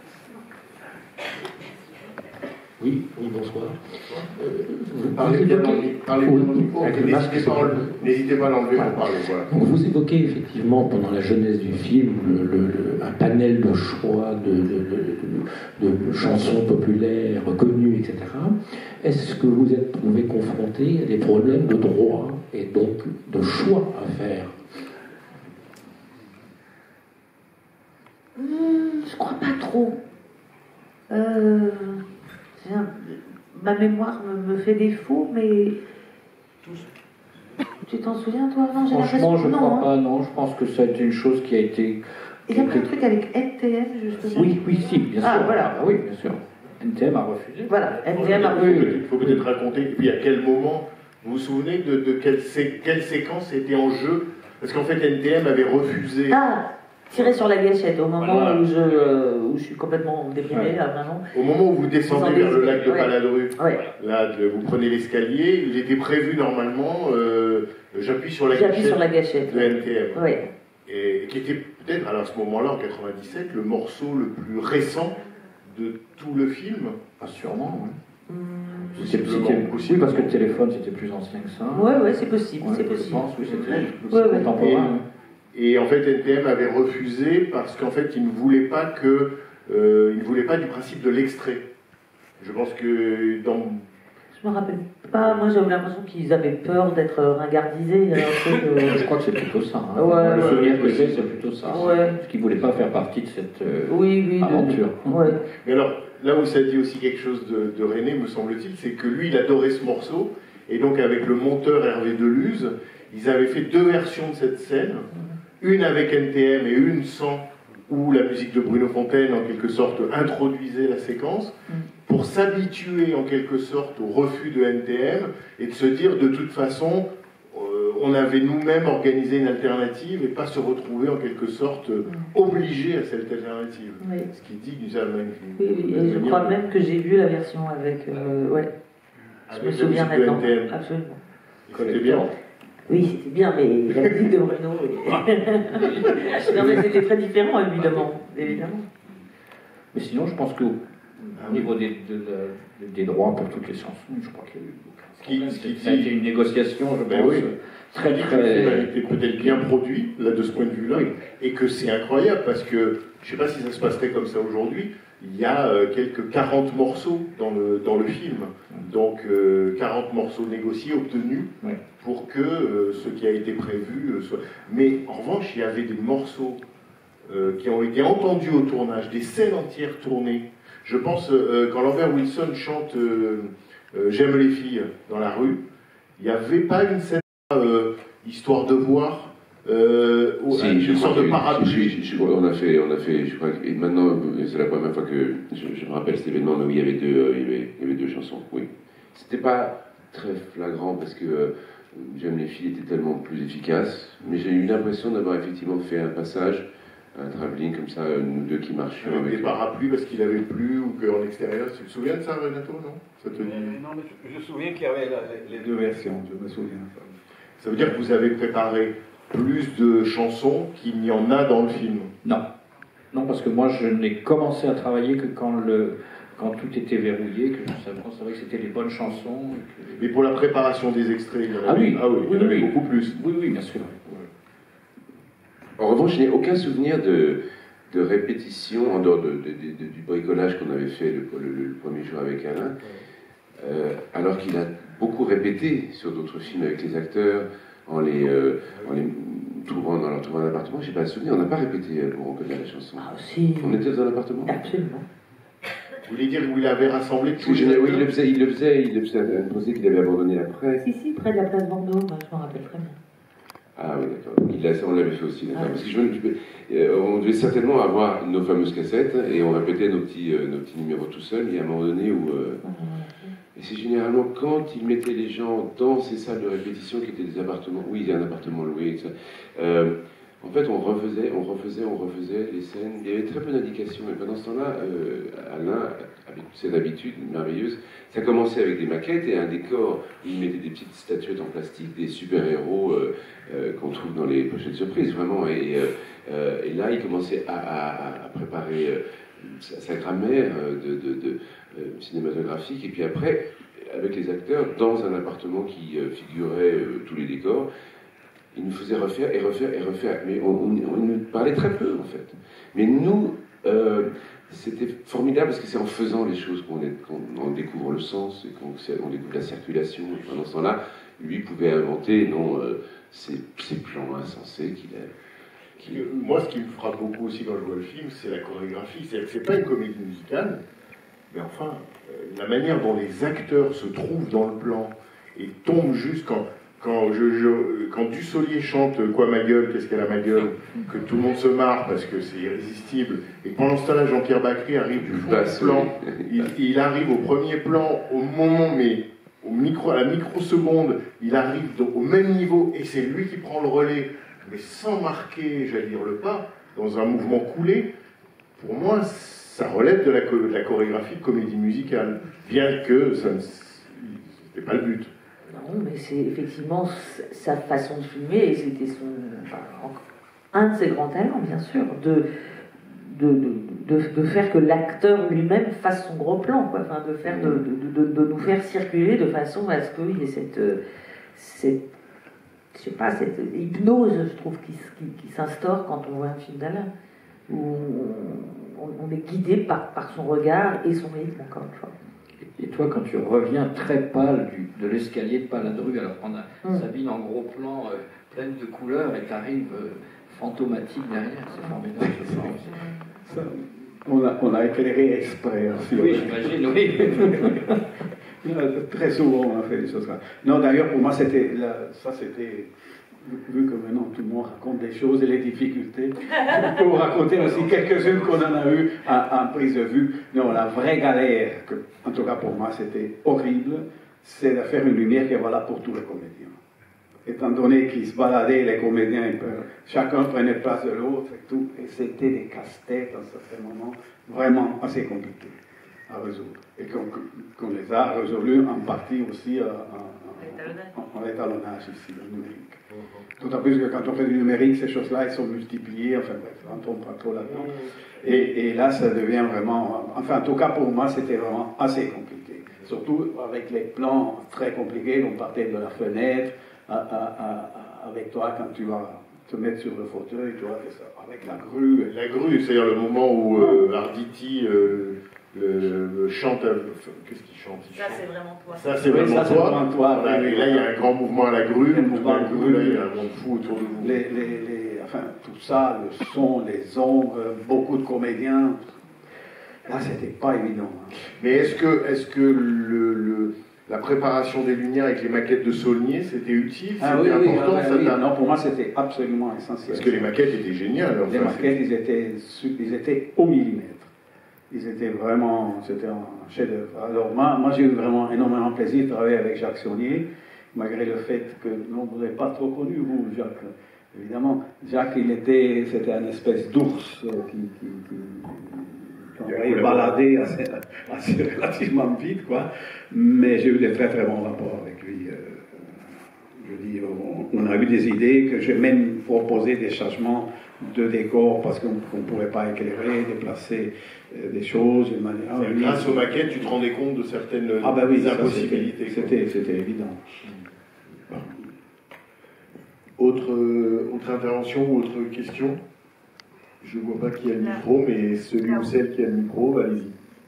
Oui, oui, bonsoir. Euh, parlez bien dans le micro, n'hésitez pas à l'enlever pour parler. Voilà. Donc vous évoquez effectivement pendant la jeunesse du film le, le, un panel de choix de, de, de, de chansons populaires connues, et cetera. Est-ce que vous êtes trouvé confronté à des problèmes de droit et donc de choix à faire? Hum, je crois pas trop. Euh... Ma mémoire me, me fait défaut, mais... Tu t'en souviens, toi? Non, j'ai Franchement, je ne crois hein. pas, non. Je pense que c'est une chose qui a été... Il y a pas un truc avec N T M, justement? Oui, oui, si, bien ah, sûr. Voilà. Ah, oui, bien sûr. N T M a refusé. Voilà, N T M a refusé. Il faut peut-être raconter, et puis à quel moment, vous vous souvenez de, de quelle, sé quelle séquence était en jeu? Parce qu'en fait, N T M avait refusé... Ah, tirer sur la gâchette, au moment voilà. où, je, euh, où je suis complètement déprimée, ouais. là, maintenant. Au moment où vous descendez vers le lac de ouais. Paladru, ouais. là, vous prenez l'escalier, il était prévu normalement, euh, j'appuie sur la gâchette, sur la gâchette de N T M. Ouais. Et qui était peut-être, alors à ce moment-là, en quatre-vingt-dix-sept, le morceau le plus récent de tout le film. Ah, sûrement, oui. Mmh. C'était possible parce que le téléphone c'était plus ancien que ça. Ouais, ouais, c'est possible, ouais, c'est possible. Je pense, oui, c'était ouais, ouais. contemporain. Et, et en fait, N T M avait refusé parce qu'en fait, il ne voulait pas que, euh, il ne voulait pas du principe de l'extrait. Je pense que dans Je me rappelle pas, moi j'avais l'impression qu'ils avaient peur d'être ringardisés. Euh... Je crois que c'est plutôt ça. Hein. Ouais, le ouais, souvenir ouais, que j'ai, c'est plutôt ça. Ouais. Parce qu'ils ne voulaient pas faire partie de cette euh, oui, oui, aventure. De... Ouais. Mais alors, là où ça dit aussi quelque chose de, de René, me semble-t-il, c'est que lui, il adorait ce morceau, et donc avec le monteur Hervé Deluse, ils avaient fait deux versions de cette scène, une avec N T M et une sans, où la musique de Bruno Fontaine, en quelque sorte, introduisait la séquence, pour s'habituer, en quelque sorte, au refus de N T M, et de se dire, de toute façon, euh, on avait nous-mêmes organisé une alternative, et pas se retrouver, en quelque sorte, obligé à cette alternative. Oui. Ce qui dit que déjà magnifique. Oui, oui, et je crois même que j'ai vu la version avec... Euh, ouais. Je avec me souviens maintenant. Absolument. C'était bien. Oui, c'était bien, mais la musique de Bruno... non, mais c'était très différent, évidemment. évidemment. Mais sinon, je pense que au niveau des, de, de, des droits pour toutes les chansons, je crois qu'il y a eu aucun problème. Ça a été une négociation, je ben pense, oui. très, très... Ça a été peut-être bien produit, là, de ce point de vue-là, oui. Et que c'est incroyable, parce que, je ne sais pas si ça se passerait comme ça aujourd'hui, il y a euh, quelques quarante morceaux dans le, dans le film, donc euh, quarante morceaux négociés, obtenus, oui. Pour que euh, ce qui a été prévu euh, soit... Mais, en revanche, il y avait des morceaux euh, qui ont été entendus au tournage, des scènes entières tournées. Je pense, euh, quand Lambert Wilson chante euh, euh, « J'aime les filles » dans la rue, il n'y avait pas une scène euh, histoire de voir euh, si, une je sorte de que, parapluie. Je, je, je, on a fait, on a fait, je crois, et maintenant c'est la première fois que je, je me rappelle cet événement où il y avait deux, euh, il, y avait, il y avait deux chansons. Oui, c'était pas très flagrant parce que euh, J'aime les filles était tellement plus efficace, mais j'ai eu l'impression d'avoir effectivement fait un passage, un travelling comme ça, nous deux qui marchions avec, avec des parapluies parce qu'il avait plu ou qu'en extérieur. Tu te souviens de ça, Renato, non? Ça te dit... euh, Non, mais je, je me souviens qu'il y avait la, les deux versions. Je me souviens. Ça veut dire que vous avez préparé plus de chansons qu'il n'y en a dans le film? Non, non, parce que moi je n'ai commencé à travailler que quand le quand tout était verrouillé, que je savais que c'était les bonnes chansons. Que... Mais pour la préparation des extraits, il y en avait, ah oui, ah oui, oui, il y en avait oui. beaucoup plus. Oui, oui, bien sûr. En revanche, je n'ai aucun souvenir de, de répétition en dehors de, de, de, de, du bricolage qu'on avait fait le, le, le premier jour avec Alain, euh, alors qu'il a beaucoup répété sur d'autres films avec les acteurs, en les, euh, en les trouvant dans leur trouvant un appartement. Je n'ai pas un souvenir, on n'a pas répété pour reconnaître la chanson. Ah, si. On était dans un appartement. Absolument. Vous voulez dire où il avait rassemblé tous les acteurs? Oui, il le faisait, il le faisait, il le faisait. Je pensais qu'il avait abandonné après. Si, si, près de la place Bordeaux, moi, je m'en rappelle très bien. Ah oui, d'accord. On l'avait fait aussi, d'accord. Ah, parce que je me, euh, on devait certainement avoir nos fameuses cassettes et on répétait nos petits, euh, nos petits numéros tout seuls. Il y a un moment donné où... Euh, ah, et c'est généralement quand ils mettaient les gens dans ces salles de répétition qui étaient des appartements... Oui, il y a un appartement loué, et ça. Euh, En fait, on refaisait, on refaisait, on refaisait les scènes. Il y avait très peu d'indications. Et pendant ce temps-là, euh, Alain, avec toute cette habitude merveilleuse, ça commençait avec des maquettes et un décor où il mettait des petites statuettes en plastique, des super-héros euh, euh, qu'on trouve dans les pochettes surprises, vraiment. Et, euh, et là, il commençait à, à, à préparer euh, sa, sa grammaire de, de, de euh, cinématographique. Et puis après, avec les acteurs, dans un appartement qui euh, figurait euh, tous les décors, il nous faisait refaire et refaire et refaire. Mais on, on, on nous parlait très peu, en fait. Mais nous, euh, c'était formidable parce que c'est en faisant les choses qu'on, est, qu'on on découvre le sens et qu'on on découvre la circulation. Pendant ce temps-là, lui pouvait inventer non, euh, ces, ces plans insensés qu'il a. Qu'il... Moi, ce qui me frappe beaucoup aussi quand je vois le film, c'est la chorégraphie. C'est, c'est pas une comédie musicale, mais enfin, euh, la manière dont les acteurs se trouvent dans le plan et tombent juste quand... Quand, je, je, quand Dussolier chante « Quoi ma gueule, qu'est-ce qu'elle a ma gueule ?» que tout le monde se marre parce que c'est irrésistible, et pendant ce temps-là, Jean-Pierre Bacri arrive du fond du plan, il, il arrive au premier plan, au moment, mais au micro, à la microseconde, il arrive au même niveau, et c'est lui qui prend le relais, mais sans marquer, j'allais dire, le pas, dans un mouvement coulé. Pour moi, ça relève de la, de la chorégraphie de comédie musicale, bien que ça n'était pas le but. Non, mais c'est effectivement sa façon de filmer, et c'était son, enfin, un de ses grands talents, bien sûr, de, de, de, de, de faire que l'acteur lui-même fasse son gros plan, quoi. Enfin, de, faire, de, de, de, de nous faire circuler de façon à ce qu'il y ait cette, cette, je sais pas, cette hypnose, je trouve, qui, qui, qui s'instaure quand on voit un film d'Alain, où on, on est guidé par, par son regard et son rythme, encore une fois. Et toi, quand tu reviens très pâle du, de l'escalier de Paladru, alors qu'on a mm. Sabine en gros plan, euh, pleine de couleurs, et tu arrives euh, fantomatique derrière, c'est formidable. Ça, on, a, on a éclairé exprès. Aussi, oui, j'imagine, oui. Très souvent, on a fait des choses comme ça. Non, d'ailleurs, pour moi, c'était, là, ça c'était... Vu que maintenant tout le monde raconte des choses et les difficultés, je peux vous raconter aussi quelques-unes qu'on en a eues en, en prise de vue. Non, la vraie galère, que, en tout cas pour moi c'était horrible, c'est de faire une lumière qui est valable pour tous les comédiens. Étant donné qu'ils se baladaient, les comédiens, ils peuvent, chacun prenait place de l'autre et tout, et c'était des casse-têtes en certains moments vraiment assez compliqués à résoudre. Et qu'on, qu'on les a résolus en partie aussi en, en, en étalonnage ici, en numérique. D'autant plus que quand on fait du numérique, ces choses-là, elles sont multipliées, enfin bref, on tombe pas trop là-dedans. Et, et là, ça devient vraiment, enfin en tout cas pour moi, c'était vraiment assez compliqué. Surtout avec les plans très compliqués, on partait de la fenêtre, à, à, à, avec toi quand tu vas te mettre sur le fauteuil, tu vois, avec la grue. La grue, c'est-à-dire le moment où euh, Arditi euh, le, le chante, euh, qu'est-ce qu'il chante, il Ça, chante. c'est vraiment toi. Ça, c'est oui, vraiment ça, c'est toi. vraiment toi. Voilà, Oui, et là, il y a un grand mouvement à la grue. Le mouvement à la grue, là, il y a un monde fou autour de vous. Les, les, les, enfin, tout ça, le son, les ombres, beaucoup de comédiens. Là, c'était pas évident. Hein. Mais est-ce que, est-ce que le, le, la préparation des lumières avec les maquettes de Saulnier, c'était utile? Ah c'était oui, oui, important, ah, ça oui. t'a- Non, pour moi, c'était absolument essentiel. Parce que les maquettes étaient géniales. Les enfin, maquettes, ils étaient, ils étaient au millimètre. Ils étaient vraiment, c'était un chef-d'œuvre. Alors moi, moi, j'ai eu vraiment énormément de plaisir de travailler avec Jacques Saulnier, malgré le fait que non, vous n'avez pas trop connu, vous, Jacques. Évidemment, Jacques, il était, c'était une espèce d'ours euh, qui, qui, qui, qui envoyait balader assez, assez relativement vite, quoi. Mais j'ai eu des très très bons rapports avec lui. Euh, je dis, on, on a eu des idées que j'ai même proposé des changements de décor parce qu'on ne pouvait pas éclairer, déplacer euh, des choses d'une manière. c'est- grâce aux maquettes, tu te rendais compte de certaines Ah ben oui, ça, impossibilités. c'était, c'était, c'était évident. Autre, euh, autre intervention ou autre question? Je ne vois pas qui a le micro, mais celui ou celle qui a le micro, allez-y.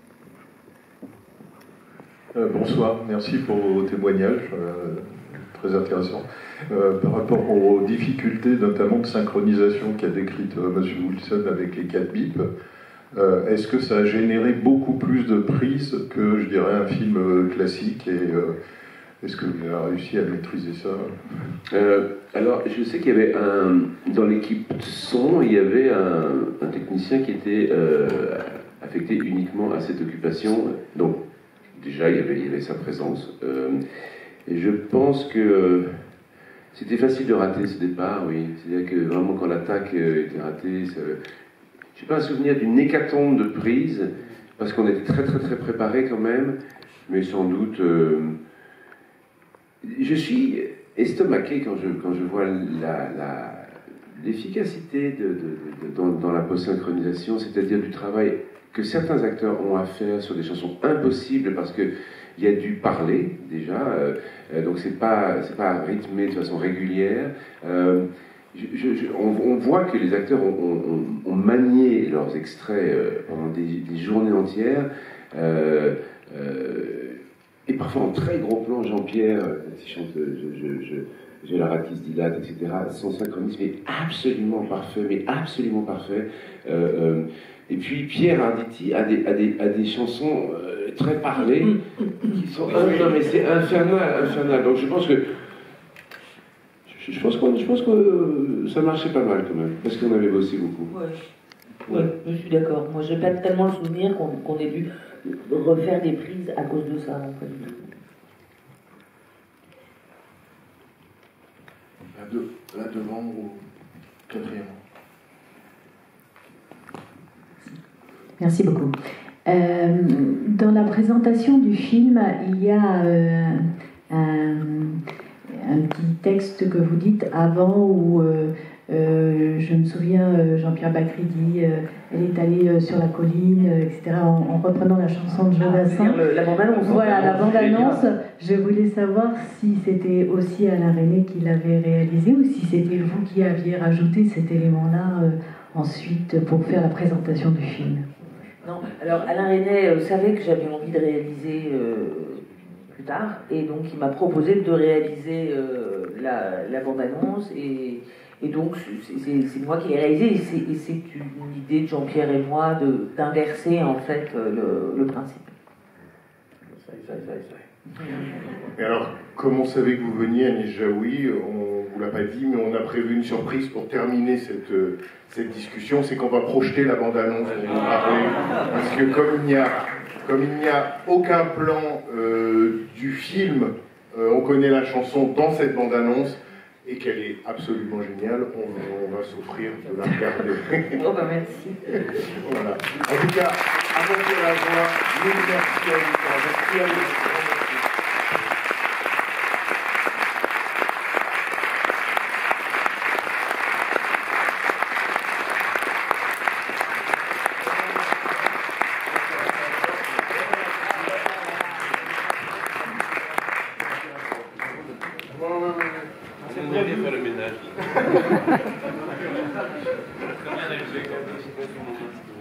Euh, bonsoir, merci pour vos témoignages, euh, très intéressants. Euh, par rapport aux difficultés, notamment de synchronisation qu'a décrite euh, M. Wilson avec les quatre bips, euh, est-ce que ça a généré beaucoup plus de prises que, je dirais, un film euh, classique et euh, est-ce que vous avez réussi à maîtriser ça? Euh, alors, je sais qu'il y avait un... Dans l'équipe son, il y avait un, un technicien qui était euh, affecté uniquement à cette occupation. Donc, déjà, il y avait, il y avait sa présence. Euh, et je pense que C'était facile de rater ce départ, oui. C'est-à-dire que vraiment, quand l'attaque était ratée, ça... je n'ai pas un souvenir d'une hécatombe de prise, parce qu'on était très très très préparés quand même, mais sans doute... Euh... Je suis estomaqué quand je, quand je vois la, la, l'efficacité de, de, de, de, dans, dans la post-synchronisation, c'est-à-dire du travail que certains acteurs ont à faire sur des chansons impossibles, parce que il y a dû parler déjà, euh, donc c'est pas c'est pas rythmé de façon régulière. Euh, je, je, on, on voit que les acteurs ont, ont, ont manié leurs extraits euh, pendant des, des journées entières, euh, euh, et parfois en très gros plan. Jean-Pierre, qui chante je, je, je, j'ai la rate qui se dilate, et cetera. Son synchronisme est absolument parfait, mais absolument parfait. Euh, euh, et puis Pierre Arditi a des, a des, a des chansons euh, très parlées qui sont non, mais c'est infernal, infernal. Donc je pense que je, je pense qu'on, je pense que euh, ça marchait pas mal quand même, parce qu'on avait bossé beaucoup. Ouais, ouais, je suis d'accord. Moi, j'ai pas tellement le souvenir qu'on, qu'on ait dû refaire des prises à cause de ça, pas du tout. Là, de, là devant au quatrième. Merci beaucoup. Euh, dans la présentation du film, il y a euh, un, un petit texte que vous dites avant où euh, euh, je me souviens, euh, Jean-Pierre Bacri dit euh, elle est allée euh, sur la colline, euh, et cetera, en, en reprenant la chanson de Jodassin. Ah, la bande-annonce. Voilà, la bande-annonce. Je voulais savoir si c'était aussi Alain Resnais qui l'avait réalisé ou si c'était vous qui aviez rajouté cet élément-là euh, ensuite pour faire la présentation du film. Non, alors Alain Resnais euh, savait que j'avais envie de réaliser euh, plus tard, et donc il m'a proposé de réaliser euh, la, la bande-annonce, et, et donc c'est, c'est, c'est moi qui l'ai réalisé, et c'est, et c'est une idée de Jean-Pierre et moi de, d'inverser en fait le, le principe. Ça, ça, ça, ça. Et alors, comme on savait que vous veniez, Agnès Jaoui, on vous l'a pas dit, mais on a prévu une surprise pour terminer cette, cette discussion, c'est qu'on va projeter la bande-annonce dont vous parlez, parce que comme il n'y a, comme il n'y a aucun plan euh, du film, euh, on connaît la chanson dans cette bande-annonce, et qu'elle est absolument géniale, on, on va s'offrir de la regarder. Oh bah merci. Voilà. En tout cas, avant de la voir, nous merci à vous. Merci à vous. Faire le ménage.